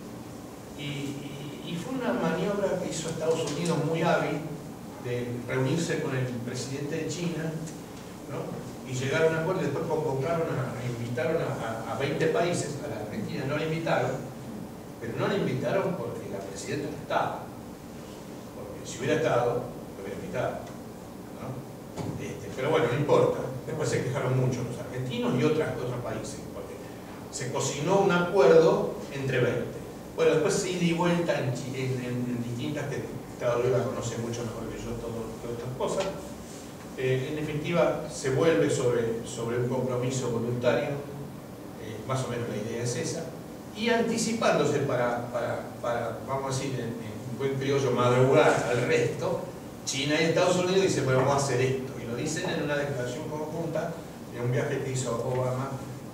y fue una maniobra que hizo Estados Unidos muy hábil de reunirse con el presidente de China, ¿no? Y llegaron a un acuerdo y después invitaron a 20 países. A la Argentina no la invitaron, pero no la invitaron porque la presidenta no estaba, porque si hubiera estado, lo hubiera invitado, ¿no? Pero bueno, no importa. Después se quejaron mucho los argentinos y otros países, porque se cocinó un acuerdo entre 20. Bueno, después se ida y vuelta en distintas, que Estado Libre conoce mucho mejor que yo todas estas cosas. En definitiva, se vuelve sobre un compromiso voluntario, más o menos la idea es esa, y anticipándose para vamos a decir en buen criollo, madrugar al resto, China y Estados Unidos dicen, bueno, vamos a hacer esto, y lo dicen en una declaración conjunta de un viaje que hizo Obama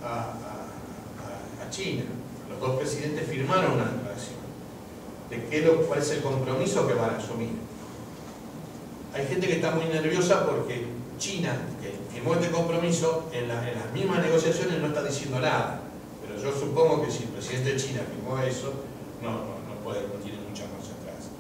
a China. Los dos presidentes firmaron una declaración de cuál es el compromiso que van a asumir. Hay gente que está muy nerviosa porque China, que firmó este compromiso, en las mismas negociaciones no está diciendo nada. Pero yo supongo que si el presidente de China firmó eso, no tiene mucha marcha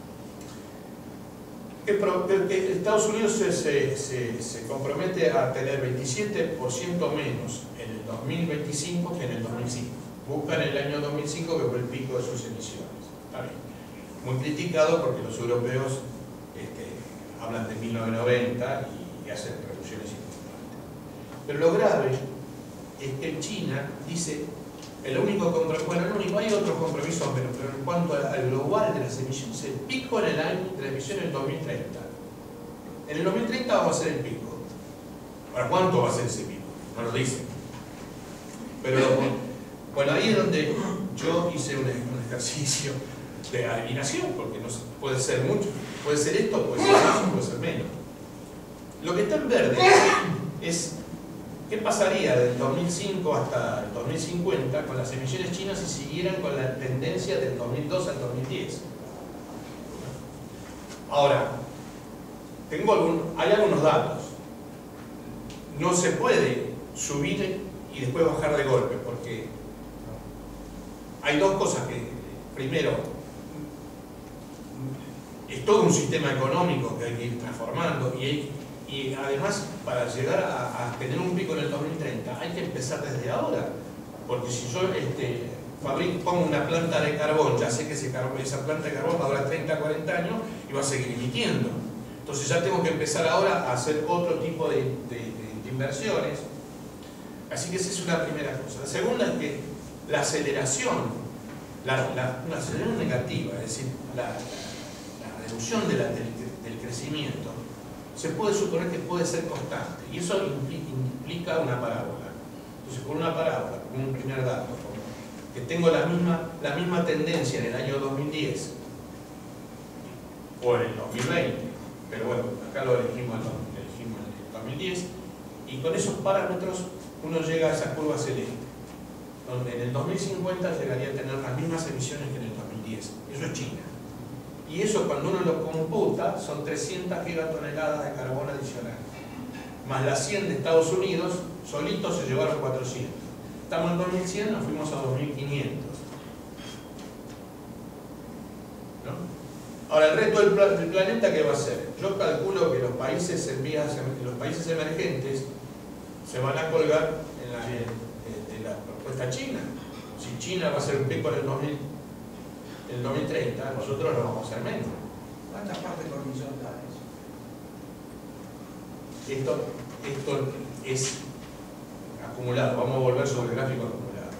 atrás. Estados Unidos se compromete a tener 27% menos en el 2025 que en el 2005. Buscan el año 2005 que fue el pico de sus emisiones. Está bien. Muy criticado porque los europeos hablan de 1990 y hacen reducciones importantes. Pero lo grave es que China dice, hay otros compromisos, pero en cuanto al global de las emisiones, el pico en el año de la emisión en el 2030. En el 2030 vamos a hacer el pico. Ahora, ¿cuánto va a ser ese pico? No lo dicen. Pero bueno, ahí es donde yo hice un ejercicio de adivinación, porque no puede ser mucho, puede ser esto, puede ser más, puede ser menos. Lo que está en verde es qué pasaría del 2005 hasta el 2050 con las emisiones chinas si siguieran con la tendencia del 2002 al 2010. Ahora, hay algunos datos. No se puede subir y después bajar de golpe, porque hay dos cosas que, primero, es todo un sistema económico que hay que ir transformando y además para llegar a tener un pico en el 2030 hay que empezar desde ahora, porque si yo pongo una planta de carbón, ya sé que esa planta de carbón va a durar 30, 40 años y va a seguir emitiendo. Entonces ya tengo que empezar ahora a hacer otro tipo de inversiones. Así que esa es una primera cosa. La segunda es que la aceleración, una aceleración negativa, es decir, la reducción del crecimiento, se puede suponer que puede ser constante, y eso implica una parábola. Entonces, con una parábola, con un primer dato, que tengo la misma tendencia en el año 2010 o en el 2020, pero bueno, acá lo elegimos en el 2010, y con esos parámetros uno llega a esa curva celeste, donde en el 2050 llegaría a tener las mismas emisiones que en el 2010. Eso es China. Y eso, cuando uno lo computa, son 300 gigatoneladas de carbón adicional. Más las 100 de Estados Unidos, solitos se llevaron 400. Estamos en 2100, nos fuimos a 2500. ¿No? Ahora, el resto del planeta, ¿qué va a hacer? Yo calculo que los países emergentes se van a colgar en la propuesta china. Si China va a ser un pico en el 2030, nosotros lo vamos a hacer menos. ¿Cuántas partes por millón da eso? Esto es acumulado. Vamos a volver sobre el gráfico acumulado.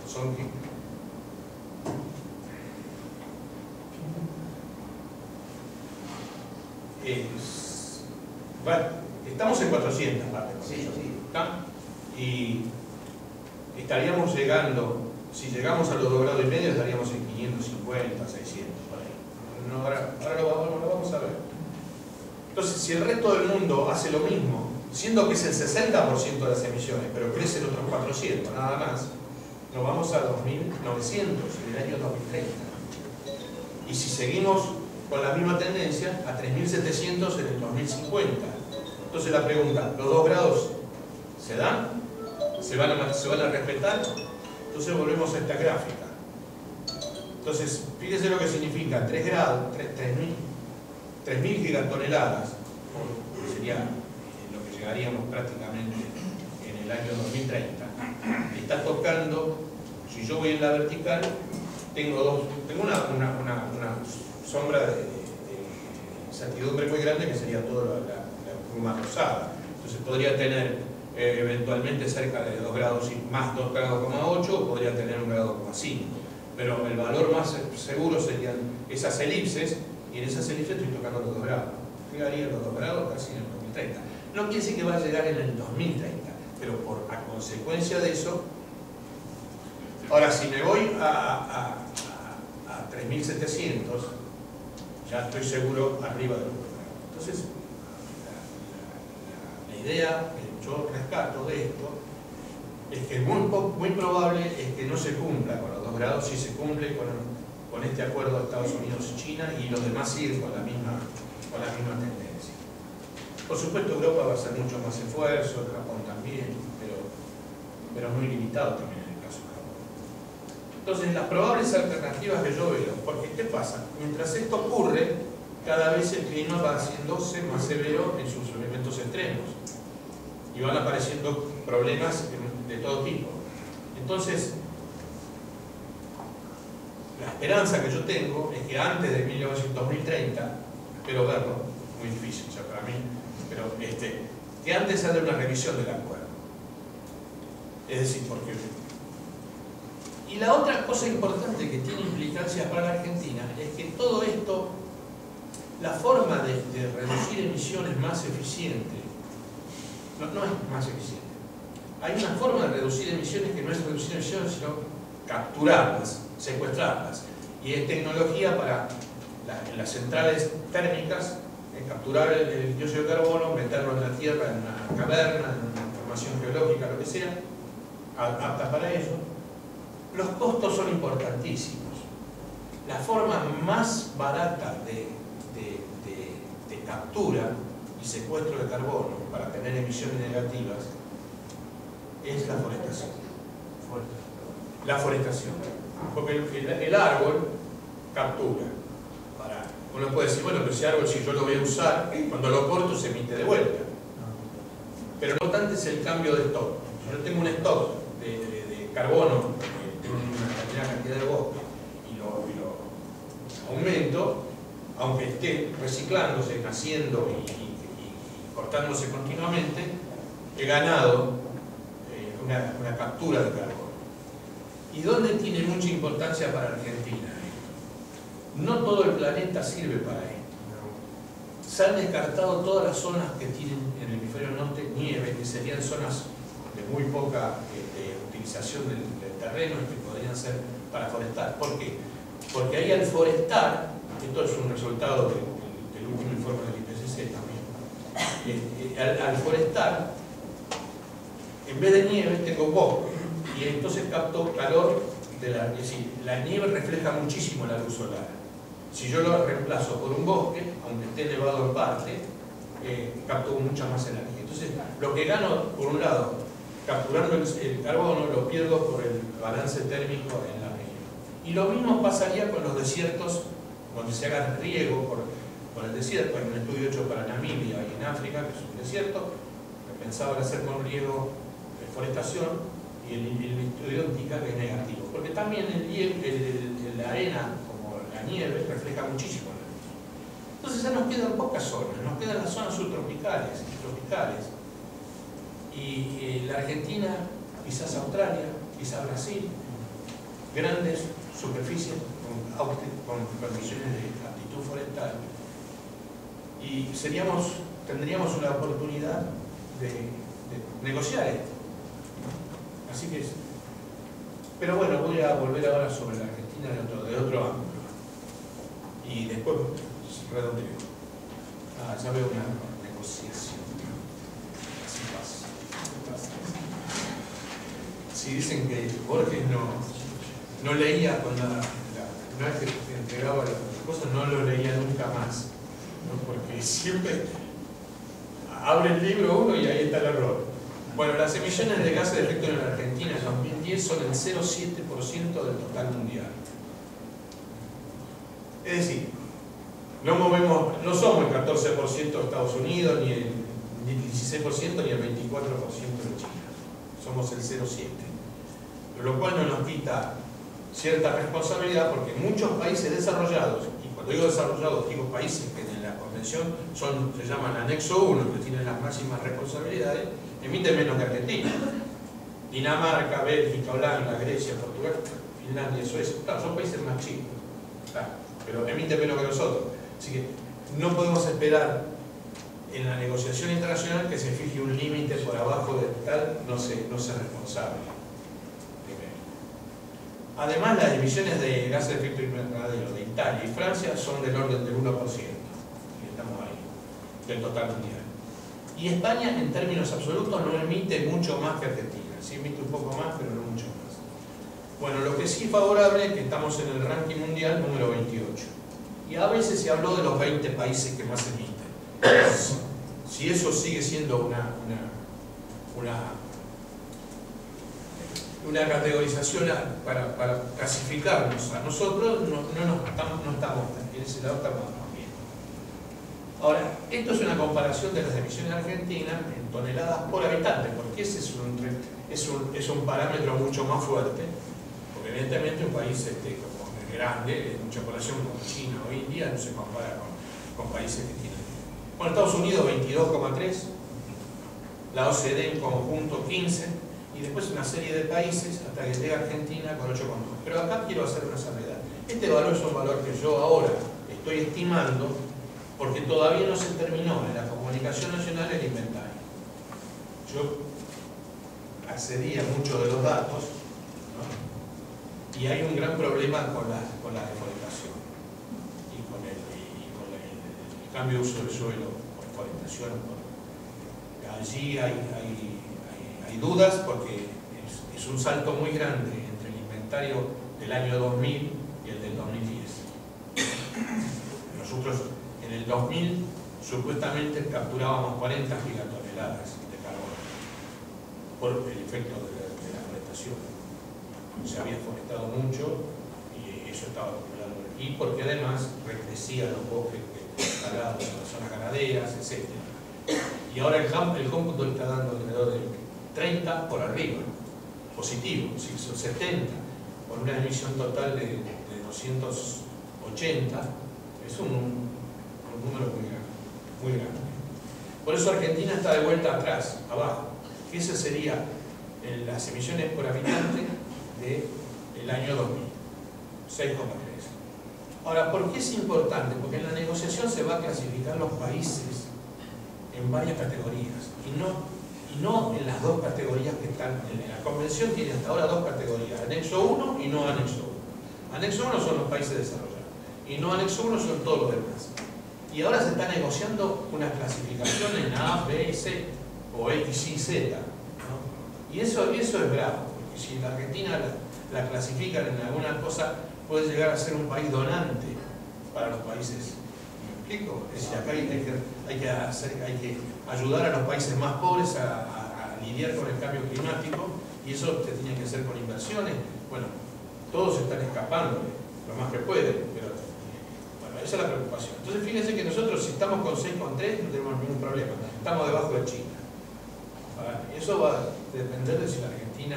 Estamos en 400 partes por millón. Sí. Y estaríamos llegando, si llegamos a los 2,5 grados, estaríamos en 550, 600, por ahí. Ahora lo vamos a ver. Entonces, si el resto del mundo hace lo mismo, siendo que es el 60% de las emisiones, pero crecen otros 400, nada más, nos vamos a 2900 en el año 2030. Y si seguimos con la misma tendencia, a 3700 en el 2050. Entonces la pregunta, ¿los 2 grados se dan? ¿Se van a respetar? Entonces volvemos a esta gráfica. Entonces, fíjese lo que significa 3 grados, 3.000 gigatoneladas, que sería lo que llegaríamos prácticamente en el año 2030. Está tocando, si yo voy en la vertical, tengo una sombra de incertidumbre muy grande, que sería toda la curva rosada. Entonces podría tener eventualmente cerca de 2 grados y más, 2,8 grados, o podría tener 1,5 grados. Pero el valor más seguro serían esas elipses, y en esas elipses estoy tocando los 2 grados. Llegaría a los 2 grados casi en el 2030. No quiere decir que va a llegar en el 2030, pero a consecuencia de eso Ahora, si me voy a 3.700, ya estoy seguro arriba de los $1. Entonces, la idea que yo rescato de esto es que muy probable es que no se cumpla con los 2 grados si se cumple con este acuerdo de Estados Unidos y China, y los demás siguen con la misma tendencia. Por supuesto, Europa va a hacer mucho más esfuerzo, Japón también, pero muy limitado también en el caso de Japón. Entonces, las probables alternativas que yo veo, porque ¿qué pasa? Mientras esto ocurre, cada vez el clima va haciéndose más severo en sus elementos extremos y van apareciendo problemas de todo tipo. Entonces, la esperanza que yo tengo es que antes de 2030, espero verlo, muy difícil ya para mí, pero que antes haya una revisión del acuerdo. Es decir, porque... Y la otra cosa importante que tiene implicancias para la Argentina es que todo esto, la forma de reducir emisiones más eficiente, no es más eficiente. Hay una forma de reducir emisiones que no es reducir emisiones, sino capturarlas, secuestrarlas. Y es tecnología para las centrales térmicas, capturar el dióxido de carbono, meterlo en la tierra, en una caverna, en una formación geológica, lo que sea, apta para ello. Los costos son importantísimos. La forma más barata de captura y secuestro de carbono para tener emisiones negativas es la forestación. La forestación. Porque el árbol captura. Uno puede decir, bueno, pero ese árbol, si yo lo voy a usar, cuando lo corto se emite de vuelta. Pero lo importante es el cambio de stock. Si yo tengo un stock de carbono, tengo una determinada cantidad de bosque, y lo aumento, aunque esté reciclándose, naciendo y cortándose continuamente, he ganado una captura de carbono. ¿Y dónde tiene mucha importancia para Argentina? No todo el planeta sirve para esto. Se han descartado todas las zonas que tienen en el hemisferio norte nieve, que serían zonas de muy poca utilización del terreno, que podrían ser para forestar. ¿Por qué? Porque ahí al forestar, esto es un resultado del último informe del IPCC también, al forestar, en vez de nieve tengo bosque, y entonces capto calor es decir, la nieve refleja muchísimo la luz solar. Si yo lo reemplazo por un bosque, aunque esté nevado en parte, capto mucha más energía. Entonces, lo que gano, por un lado, capturando el carbono, lo pierdo por el balance térmico en la región. Y lo mismo pasaría con los desiertos, donde se haga riego por el desierto. Hay un estudio hecho para Namibia y en África, que es un desierto, que pensaban hacer con riego forestación, y el estudio indica que es negativo. Porque también la arena, la nieve, refleja muchísimo la luz. Entonces ya nos quedan pocas zonas, nos quedan las zonas subtropicales y tropicales. Y la Argentina, quizás Australia, quizás Brasil, grandes superficies con condiciones de aptitud forestal. Y tendríamos una oportunidad de negociar esto. Así que pero bueno, voy a volver ahora sobre la Argentina de otro ángulo. Y después redondeo. Ya veo una negociación. Así pasa. Si dicen que Borges no leía cuando una vez que entregaba las cosas, no lo leía nunca más, ¿no? Porque siempre abre el libro uno y ahí está el error. Bueno, las emisiones de gases de efecto en la Argentina en 2010 son el 0,7% del total mundial. Es decir, no somos el 14% de Estados Unidos, ni el 16%, ni el 24% de China. Somos el 0,7%. Lo cual no nos quita cierta responsabilidad, porque muchos países desarrollados, y cuando digo desarrollados digo países que en la convención se llaman anexo 1, que tienen las máximas responsabilidades, emiten menos que Argentina. Dinamarca, Bélgica, Holanda, Grecia, Portugal, Finlandia, Suecia, claro, son países más chicos, claro, pero emiten menos que nosotros. Así que no podemos esperar en la negociación internacional que se fije un límite por abajo de tal, no ser responsable. Primero. Además, las emisiones de gases de efecto invernadero de Italia y Francia son del orden del 1%, y estamos ahí, del total mundial. Y España, en términos absolutos, no emite mucho más que Argentina. Sí emite un poco más, pero no mucho más. Bueno, lo que sí es favorable es que estamos en el ranking mundial número 28. Y a veces se habló de los 20 países que más emiten. Si eso sigue siendo una categorización para clasificarnos a nosotros, no estamos en ese lado, estamos bien. Ahora, esto es una comparación de las emisiones argentinas en toneladas por habitante, porque ese es un parámetro mucho más fuerte, porque evidentemente un país como grande, de mucha población como China o India, no se compara con países que tienen. Bueno, Estados Unidos 22,3, la OCDE en conjunto 15, y después una serie de países hasta que llega Argentina con 8,2. Pero acá quiero hacer una salvedad. Este valor es un valor que yo ahora estoy estimando porque todavía no se terminó en la comunicación nacional el inventario. Yo accedí a muchos de los datos, ¿no? Y hay un gran problema con la deforestación y con el cambio de uso del suelo por deforestación. Allí hay dudas porque es un salto muy grande entre el inventario del año 2000 y el del 2010. Nosotros en el 2000 supuestamente capturábamos 40 gigatoneladas de carbono por el efecto de la forestación. Se había forestado mucho y eso estaba acumulando. Y porque además recrecían los bosques talados en las zonas ganaderas, etc. Y ahora el cómputo está dando alrededor de 30 por arriba, positivo, si son 70, con una emisión total de 280, es un número muy grande. Por eso Argentina está de vuelta atrás, abajo. Esa sería las emisiones por habitante del año 2000, 6,3. Ahora, ¿por qué es importante? Porque en la negociación se va a clasificar los países en varias categorías y no en las dos categorías que están en la convención. Tiene hasta ahora dos categorías, anexo 1 y no anexo 1. Anexo 1 son los países desarrollados y no anexo 1 son todos los demás. Y ahora se está negociando una clasificación en A, B, C o X, Y, Z, ¿no? Y eso es bravo, porque si la Argentina la clasifican en alguna cosa, puede llegar a ser un país donante para los países. ¿Me explico? Es decir, acá hay que ayudar a los países más pobres a lidiar con el cambio climático, y eso se tiene que hacer con inversiones. Bueno, todos están escapando lo más que pueden, pero bueno, esa es la preocupación. Entonces fíjense que nosotros, si estamos con 6,3, no tenemos ningún problema, estamos debajo de China. Eso va a depender de si la Argentina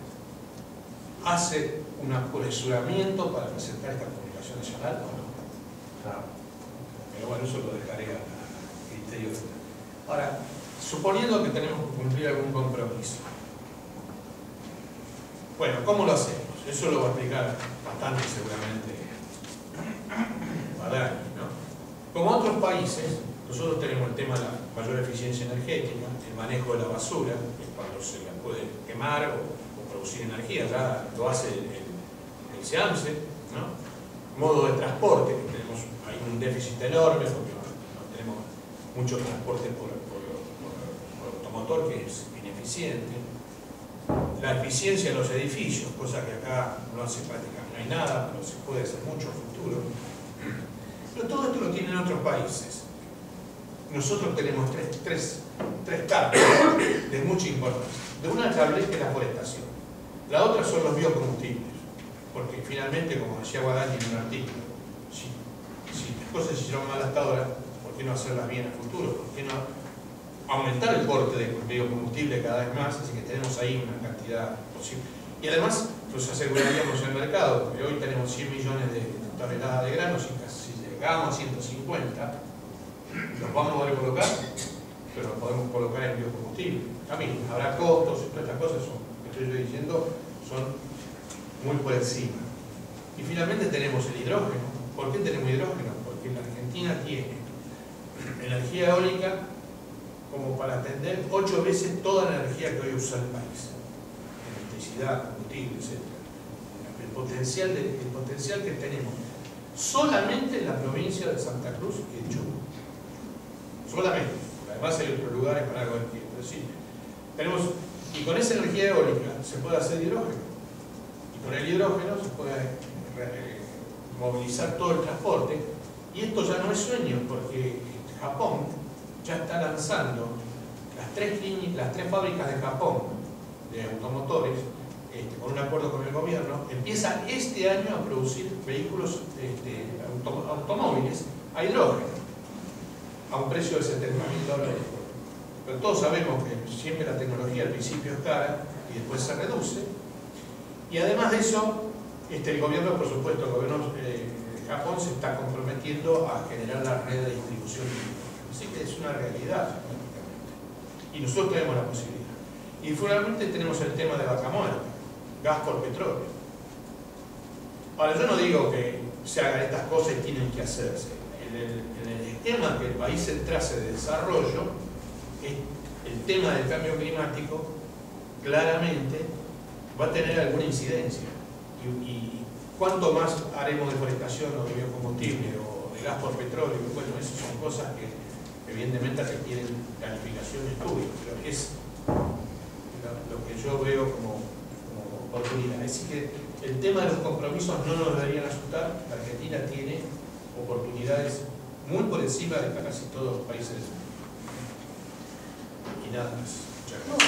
hace un apresuramiento para presentar esta comunicación nacional o no. Claro. Pero bueno, eso lo dejaré a criterio. Ahora, suponiendo que tenemos que cumplir algún compromiso, bueno, ¿cómo lo hacemos? Eso lo va a explicar bastante seguramente Badani, ¿no? Como otros países, nosotros tenemos el tema de la mayor eficiencia energética, el manejo de la basura, que es cuando se la puede quemar o producir energía, ya lo hace el SEAMSE, ¿no? Modo de transporte, que tenemos ahí un déficit enorme porque no tenemos mucho transporte por automotor, que es ineficiente. La eficiencia en los edificios, cosa que acá no hace prácticamente, no hay nada, pero se puede hacer mucho en futuro. Pero todo esto lo tienen otros países. Nosotros tenemos tres cables de mucha importancia. De una cable que es la forestación. La otra son los biocombustibles. Porque finalmente, como decía Badani en un artículo, si las cosas se hicieron mal hasta ahora, ¿por qué no hacerlas bien en el futuro? ¿Por qué no aumentar el porte de biocombustible cada vez más? Así que tenemos ahí una cantidad posible. Y además, nos aseguraríamos el mercado, porque hoy tenemos 100 millones de toneladas de granos y casi llegamos a 150. Los vamos a poder colocar, pero los podemos colocar en biocombustible. También habrá costos y todas estas cosas que estoy yo diciendo son muy por encima. Y finalmente tenemos el hidrógeno. ¿Por qué tenemos hidrógeno? Porque la Argentina tiene energía eólica como para atender 8 veces toda la energía que hoy usa el país. Electricidad, combustible, etc. potencial que tenemos solamente en la provincia de Santa Cruz y de Chubut. Solamente. Además hay otros lugares para algo de tiempo. Es decir, tenemos, y con esa energía eólica se puede hacer hidrógeno. Y con el hidrógeno se puede movilizar todo el transporte. Y esto ya no es sueño, porque Japón ya está lanzando las tres fábricas de Japón de automotores, con un acuerdo con el gobierno, empieza este año a producir vehículos automóviles a hidrógeno a un precio de $70.000. Pero todos sabemos que siempre la tecnología al principio es cara y después se reduce. Y además de eso, el gobierno, por supuesto, el gobierno de Japón se está comprometiendo a generar la red de distribución de hidrógeno. Así que es una realidad, y nosotros tenemos la posibilidad. Y finalmente tenemos el tema de Vaca Muerta, gas por petróleo. Ahora, yo no digo que se hagan estas cosas y tienen que hacerse. En el esquema que el país entrase de desarrollo, el tema del cambio climático claramente va a tener alguna incidencia. Y cuánto más haremos deforestación o de biocombustible o de gas por petróleo, bueno, esas son cosas que evidentemente requieren planificación y estudio, pero es lo que yo veo como oportunidad. Es decir, que el tema de los compromisos no nos deberían asustar. La Argentina tiene oportunidades muy por encima de casi todos los países. Y nada más. Muchas gracias.